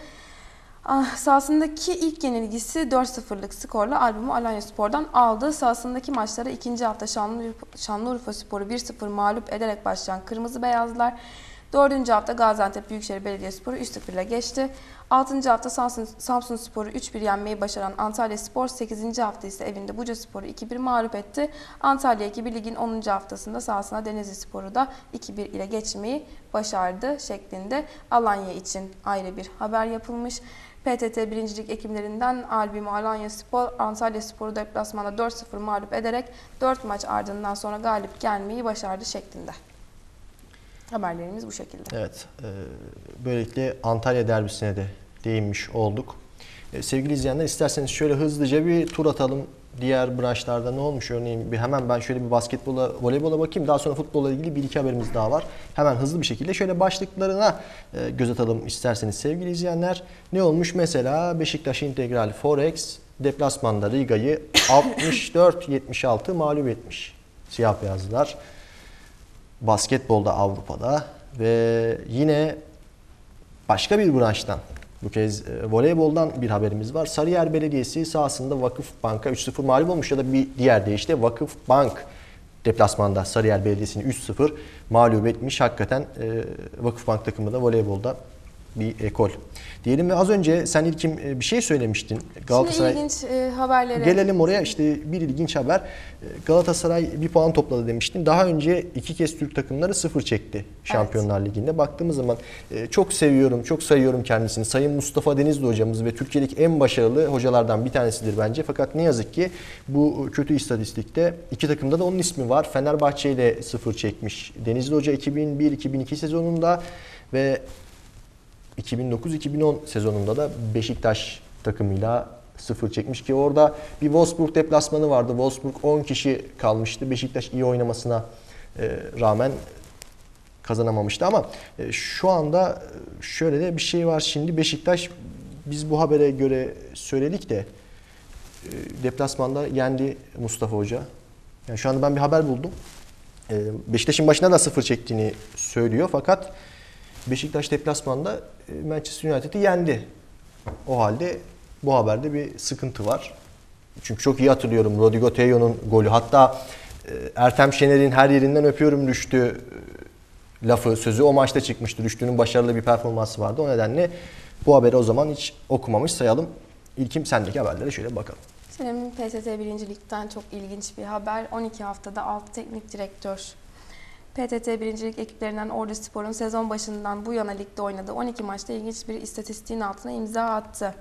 Sahasındaki ilk yenilgisi 4-0'lık skorla albümü Alanyaspor'dan aldı. Sahasındaki maçlara ikinci hafta Şanlıurfaspor'u 1-0 mağlup ederek başlayan Kırmızı Beyazlar 4. hafta Gaziantep Büyükşehir Belediyespor'u 3-0 ile geçti. 6. hafta Samsunspor'u 3-1 yenmeyi başaran Antalyaspor 8. hafta ise evinde Bucaspor'u 2-1 mağlup etti. Antalya ekibi ligin 10. haftasında sahasına Denizlispor'u da 2-1 ile geçmeyi başardı şeklinde Alanya için ayrı bir haber yapılmış. PTT 1. Lig ekiplerinden Albimo Alanyaspor, Antalyaspor'u deplasmanda 4-0 mağlup ederek 4 maç ardından sonra galip gelmeyi başardı şeklinde. Haberlerimiz bu şekilde. Evet, böylelikle Antalya derbisine de değinmiş olduk. Sevgili izleyenler, isterseniz şöyle hızlıca bir tur atalım. Diğer branşlarda ne olmuş? Örneğin hemen ben şöyle bir basketbola, voleybola bakayım. Daha sonra futbolla ilgili bir iki haberimiz daha var. Hemen hızlı bir şekilde şöyle başlıklarına göz atalım isterseniz sevgili izleyenler. Ne olmuş? Mesela Beşiktaş İntegral Forex deplasmanda Riga'yı 64-76 mağlup etmiş. Siyah beyazlılar. Basketbolda Avrupa'da ve yine başka bir branştan, bu kez voleyboldan bir haberimiz var. Sarıyer Belediyesi sahasında Vakıfbank'a 3-0 mağlup olmuş ya da bir diğer deyişle Vakıfbank deplasmanda Sarıyer Belediyesi'ni 3-0 mağlup etmiş. Hakikaten Vakıfbank takımı da voleybolda bir ekol diyelim. Ve az önce sen İlkim bir şey söylemiştin. Galatasaray. Şimdi ilginç haberlere. Gelelim oraya. İşte bir ilginç haber. Galatasaray bir puan topladı demiştin. Daha önce 2 kez Türk takımları 0 çekti Şampiyonlar Ligi'nde. Baktığımız zaman çok seviyorum, çok sayıyorum kendisini. Sayın Mustafa Denizli hocamız ve Türkiye'deki en başarılı hocalardan bir tanesidir bence. Fakat ne yazık ki bu kötü istatistikte 2 takımda da onun ismi var. Fenerbahçe ile 0 çekmiş Denizli Hoca 2001-2002 sezonunda ve 2009-2010 sezonunda da Beşiktaş takımıyla 0 çekmiş ki orada bir Wolfsburg deplasmanı vardı. Wolfsburg 10 kişi kalmıştı. Beşiktaş iyi oynamasına rağmen kazanamamıştı ama şu anda şöyle de bir şey var. Şimdi Beşiktaş, biz bu habere göre söyledik de deplasmanda yendi Mustafa Hoca. Yani şu anda ben bir haber buldum. Beşiktaş'ın başına da 0 çektiğini söylüyor fakat Beşiktaş deplasmanda Manchester United'i yendi. O halde bu haberde bir sıkıntı var. Çünkü çok iyi hatırlıyorum Rodrigo Teyo'nun golü. Hatta Ertem Şener'in her yerinden öpüyorum düştü lafı, sözü o maçta çıkmıştı. Düştüğünün başarılı bir performansı vardı. O nedenle bu haberi o zaman hiç okumamış sayalım. İlkim sendeki haberlere şöyle bakalım. Şimdi PTT 1. Lig'den çok ilginç bir haber. 12 haftada 6 teknik direktör. PTT 1. Lig ekiplerinden Orduspor'un sezon başından bu yana ligde oynadığı 12 maçta ilginç bir istatistiğin altına imza attı.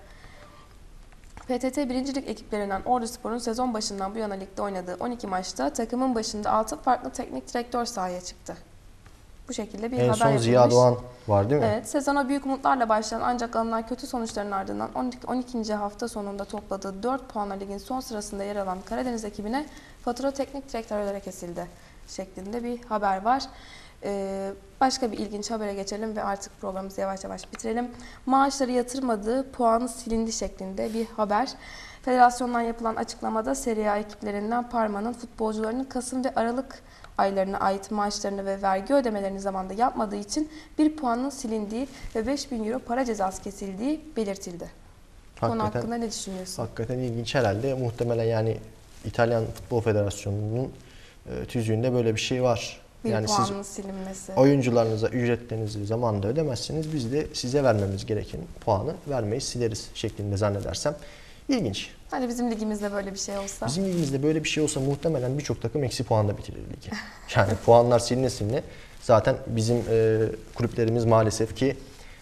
PTT 1. Lig ekiplerinden Orduspor'un sezon başından bu yana ligde oynadığı 12 maçta takımın başında 6 farklı teknik direktör sahaya çıktı. Bu şekilde bir haber yapılmış. En son Ziya Doğan var değil mi? Evet, sezona büyük umutlarla başlayan ancak alınan kötü sonuçların ardından 12. hafta sonunda topladığı 4 puanla ligin son sırasında yer alan Karadeniz ekibine fatura teknik direktörlere kesildi şeklinde bir haber var. Başka bir ilginç habere geçelim ve artık programımızı yavaş yavaş bitirelim. Maaşları yatırmadığı, puanı silindi şeklinde bir haber. Federasyondan yapılan açıklamada Serie A ekiplerinden Parma'nın futbolcularının Kasım ve Aralık aylarına ait maaşlarını ve vergi ödemelerini zamanında yapmadığı için 1 puanın silindiği ve 5.000 euro para cezası kesildiği belirtildi. Konu hakkında ne düşünüyorsun? Hakikaten ilginç herhalde. Muhtemelen yani İtalyan Futbol Federasyonu'nun tüzüğünde böyle bir şey var. Yani siz silinmesi. Oyuncularınıza ücretlerinizi zamanında ödemezseniz biz de size vermemiz gereken puanı vermeyi sileriz şeklinde zannedersem. İlginç. Hani bizim ligimizde böyle bir şey olsa? Bizim ligimizde böyle bir şey olsa muhtemelen birçok takım eksi puanda bitirir ligi. Yani puanlar siline zaten bizim kulüplerimiz maalesef ki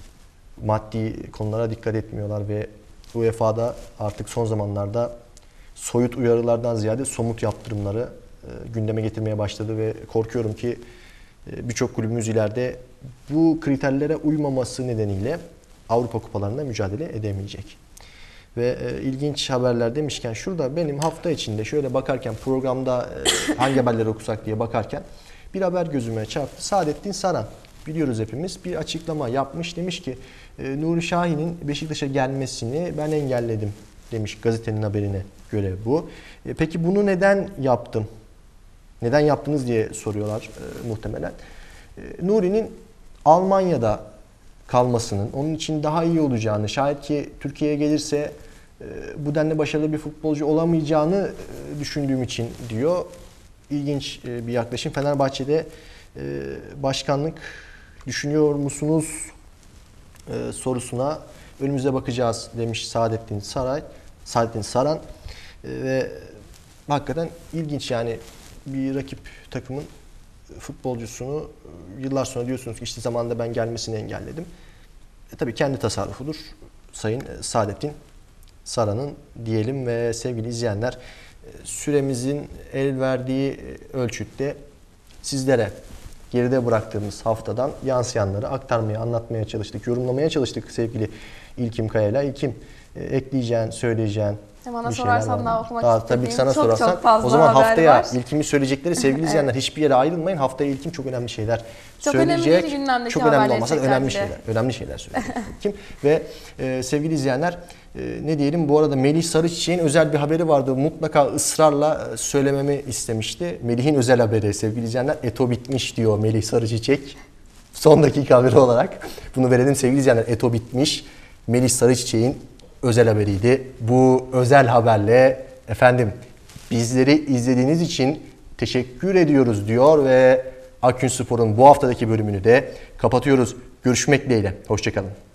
maddi konulara dikkat etmiyorlar ve UEFA'da artık son zamanlarda soyut uyarılardan ziyade somut yaptırımları gündeme getirmeye başladı ve korkuyorum ki birçok kulübümüz ileride bu kriterlere uymaması nedeniyle Avrupa kupalarında mücadele edemeyecek. Ve ilginç haberler demişken şurada benim hafta içinde şöyle bakarken programda hangi haberleri okusak diye bakarken bir haber gözüme çarptı. Saadettin Saran, biliyoruz hepimiz, bir açıklama yapmış. Demiş ki Nuri Şahin'in Beşiktaş'a gelmesini ben engelledim demiş, gazetenin haberine göre bu. Peki bunu neden yaptın? Neden yaptınız diye soruyorlar muhtemelen. Nuri'nin Almanya'da kalmasının onun için daha iyi olacağını, şayet ki Türkiye'ye gelirse bu denli başarılı bir futbolcu olamayacağını düşündüğüm için diyor. İlginç bir yaklaşım. Fenerbahçe'de başkanlık düşünüyor musunuz sorusuna önümüze bakacağız demiş Saadettin Saran. Ve hakikaten ilginç, yani bir rakip takımın futbolcusunu yıllar sonra diyorsunuz ki işte zamanında ben gelmesini engelledim. Tabii kendi tasarrufudur Sayın Saadettin Saran'ın diyelim ve sevgili izleyenler, süremizin el verdiği ölçütte sizlere geride bıraktığımız haftadan yansıyanları aktarmaya, anlatmaya çalıştık, yorumlamaya çalıştık sevgili İlkim Kaya'yla. İlkim, ekleyeceğin, söyleyeceğin Bana bir şeyler sorarsam var daha mı? okumak Tabii istediğim ki sana çok sorarsan. fazla O zaman haber haftaya var. İlkim'in söyleyecekleri sevgili izleyenler hiçbir yere ayrılmayın. Haftaya İlkim çok önemli şeyler Çok önemli söyleyecek. değil, gündemdeki Çok önemli haberleri olmasa da tekrar önemli bile. şeyler. Önemli şeyler söyleyecek İlkim. Ve sevgili izleyenler, ne diyelim, bu arada Melih Sarıçiçek'in özel bir haberi vardı. Mutlaka ısrarla söylememi istemişti. Melih'in özel haberi sevgili izleyenler. Eto bitmiş diyor Melih Sarıçiçek. Son dakika haberi olarak bunu verelim sevgili izleyenler. Eto bitmiş. Melih Sarıçiçek'in özel haberiydi. Bu özel haberle efendim bizleri izlediğiniz için teşekkür ediyoruz diyor ve Akgün Spor'un bu haftadaki bölümünü de kapatıyoruz. Görüşmek dileğiyle. Hoşçakalın.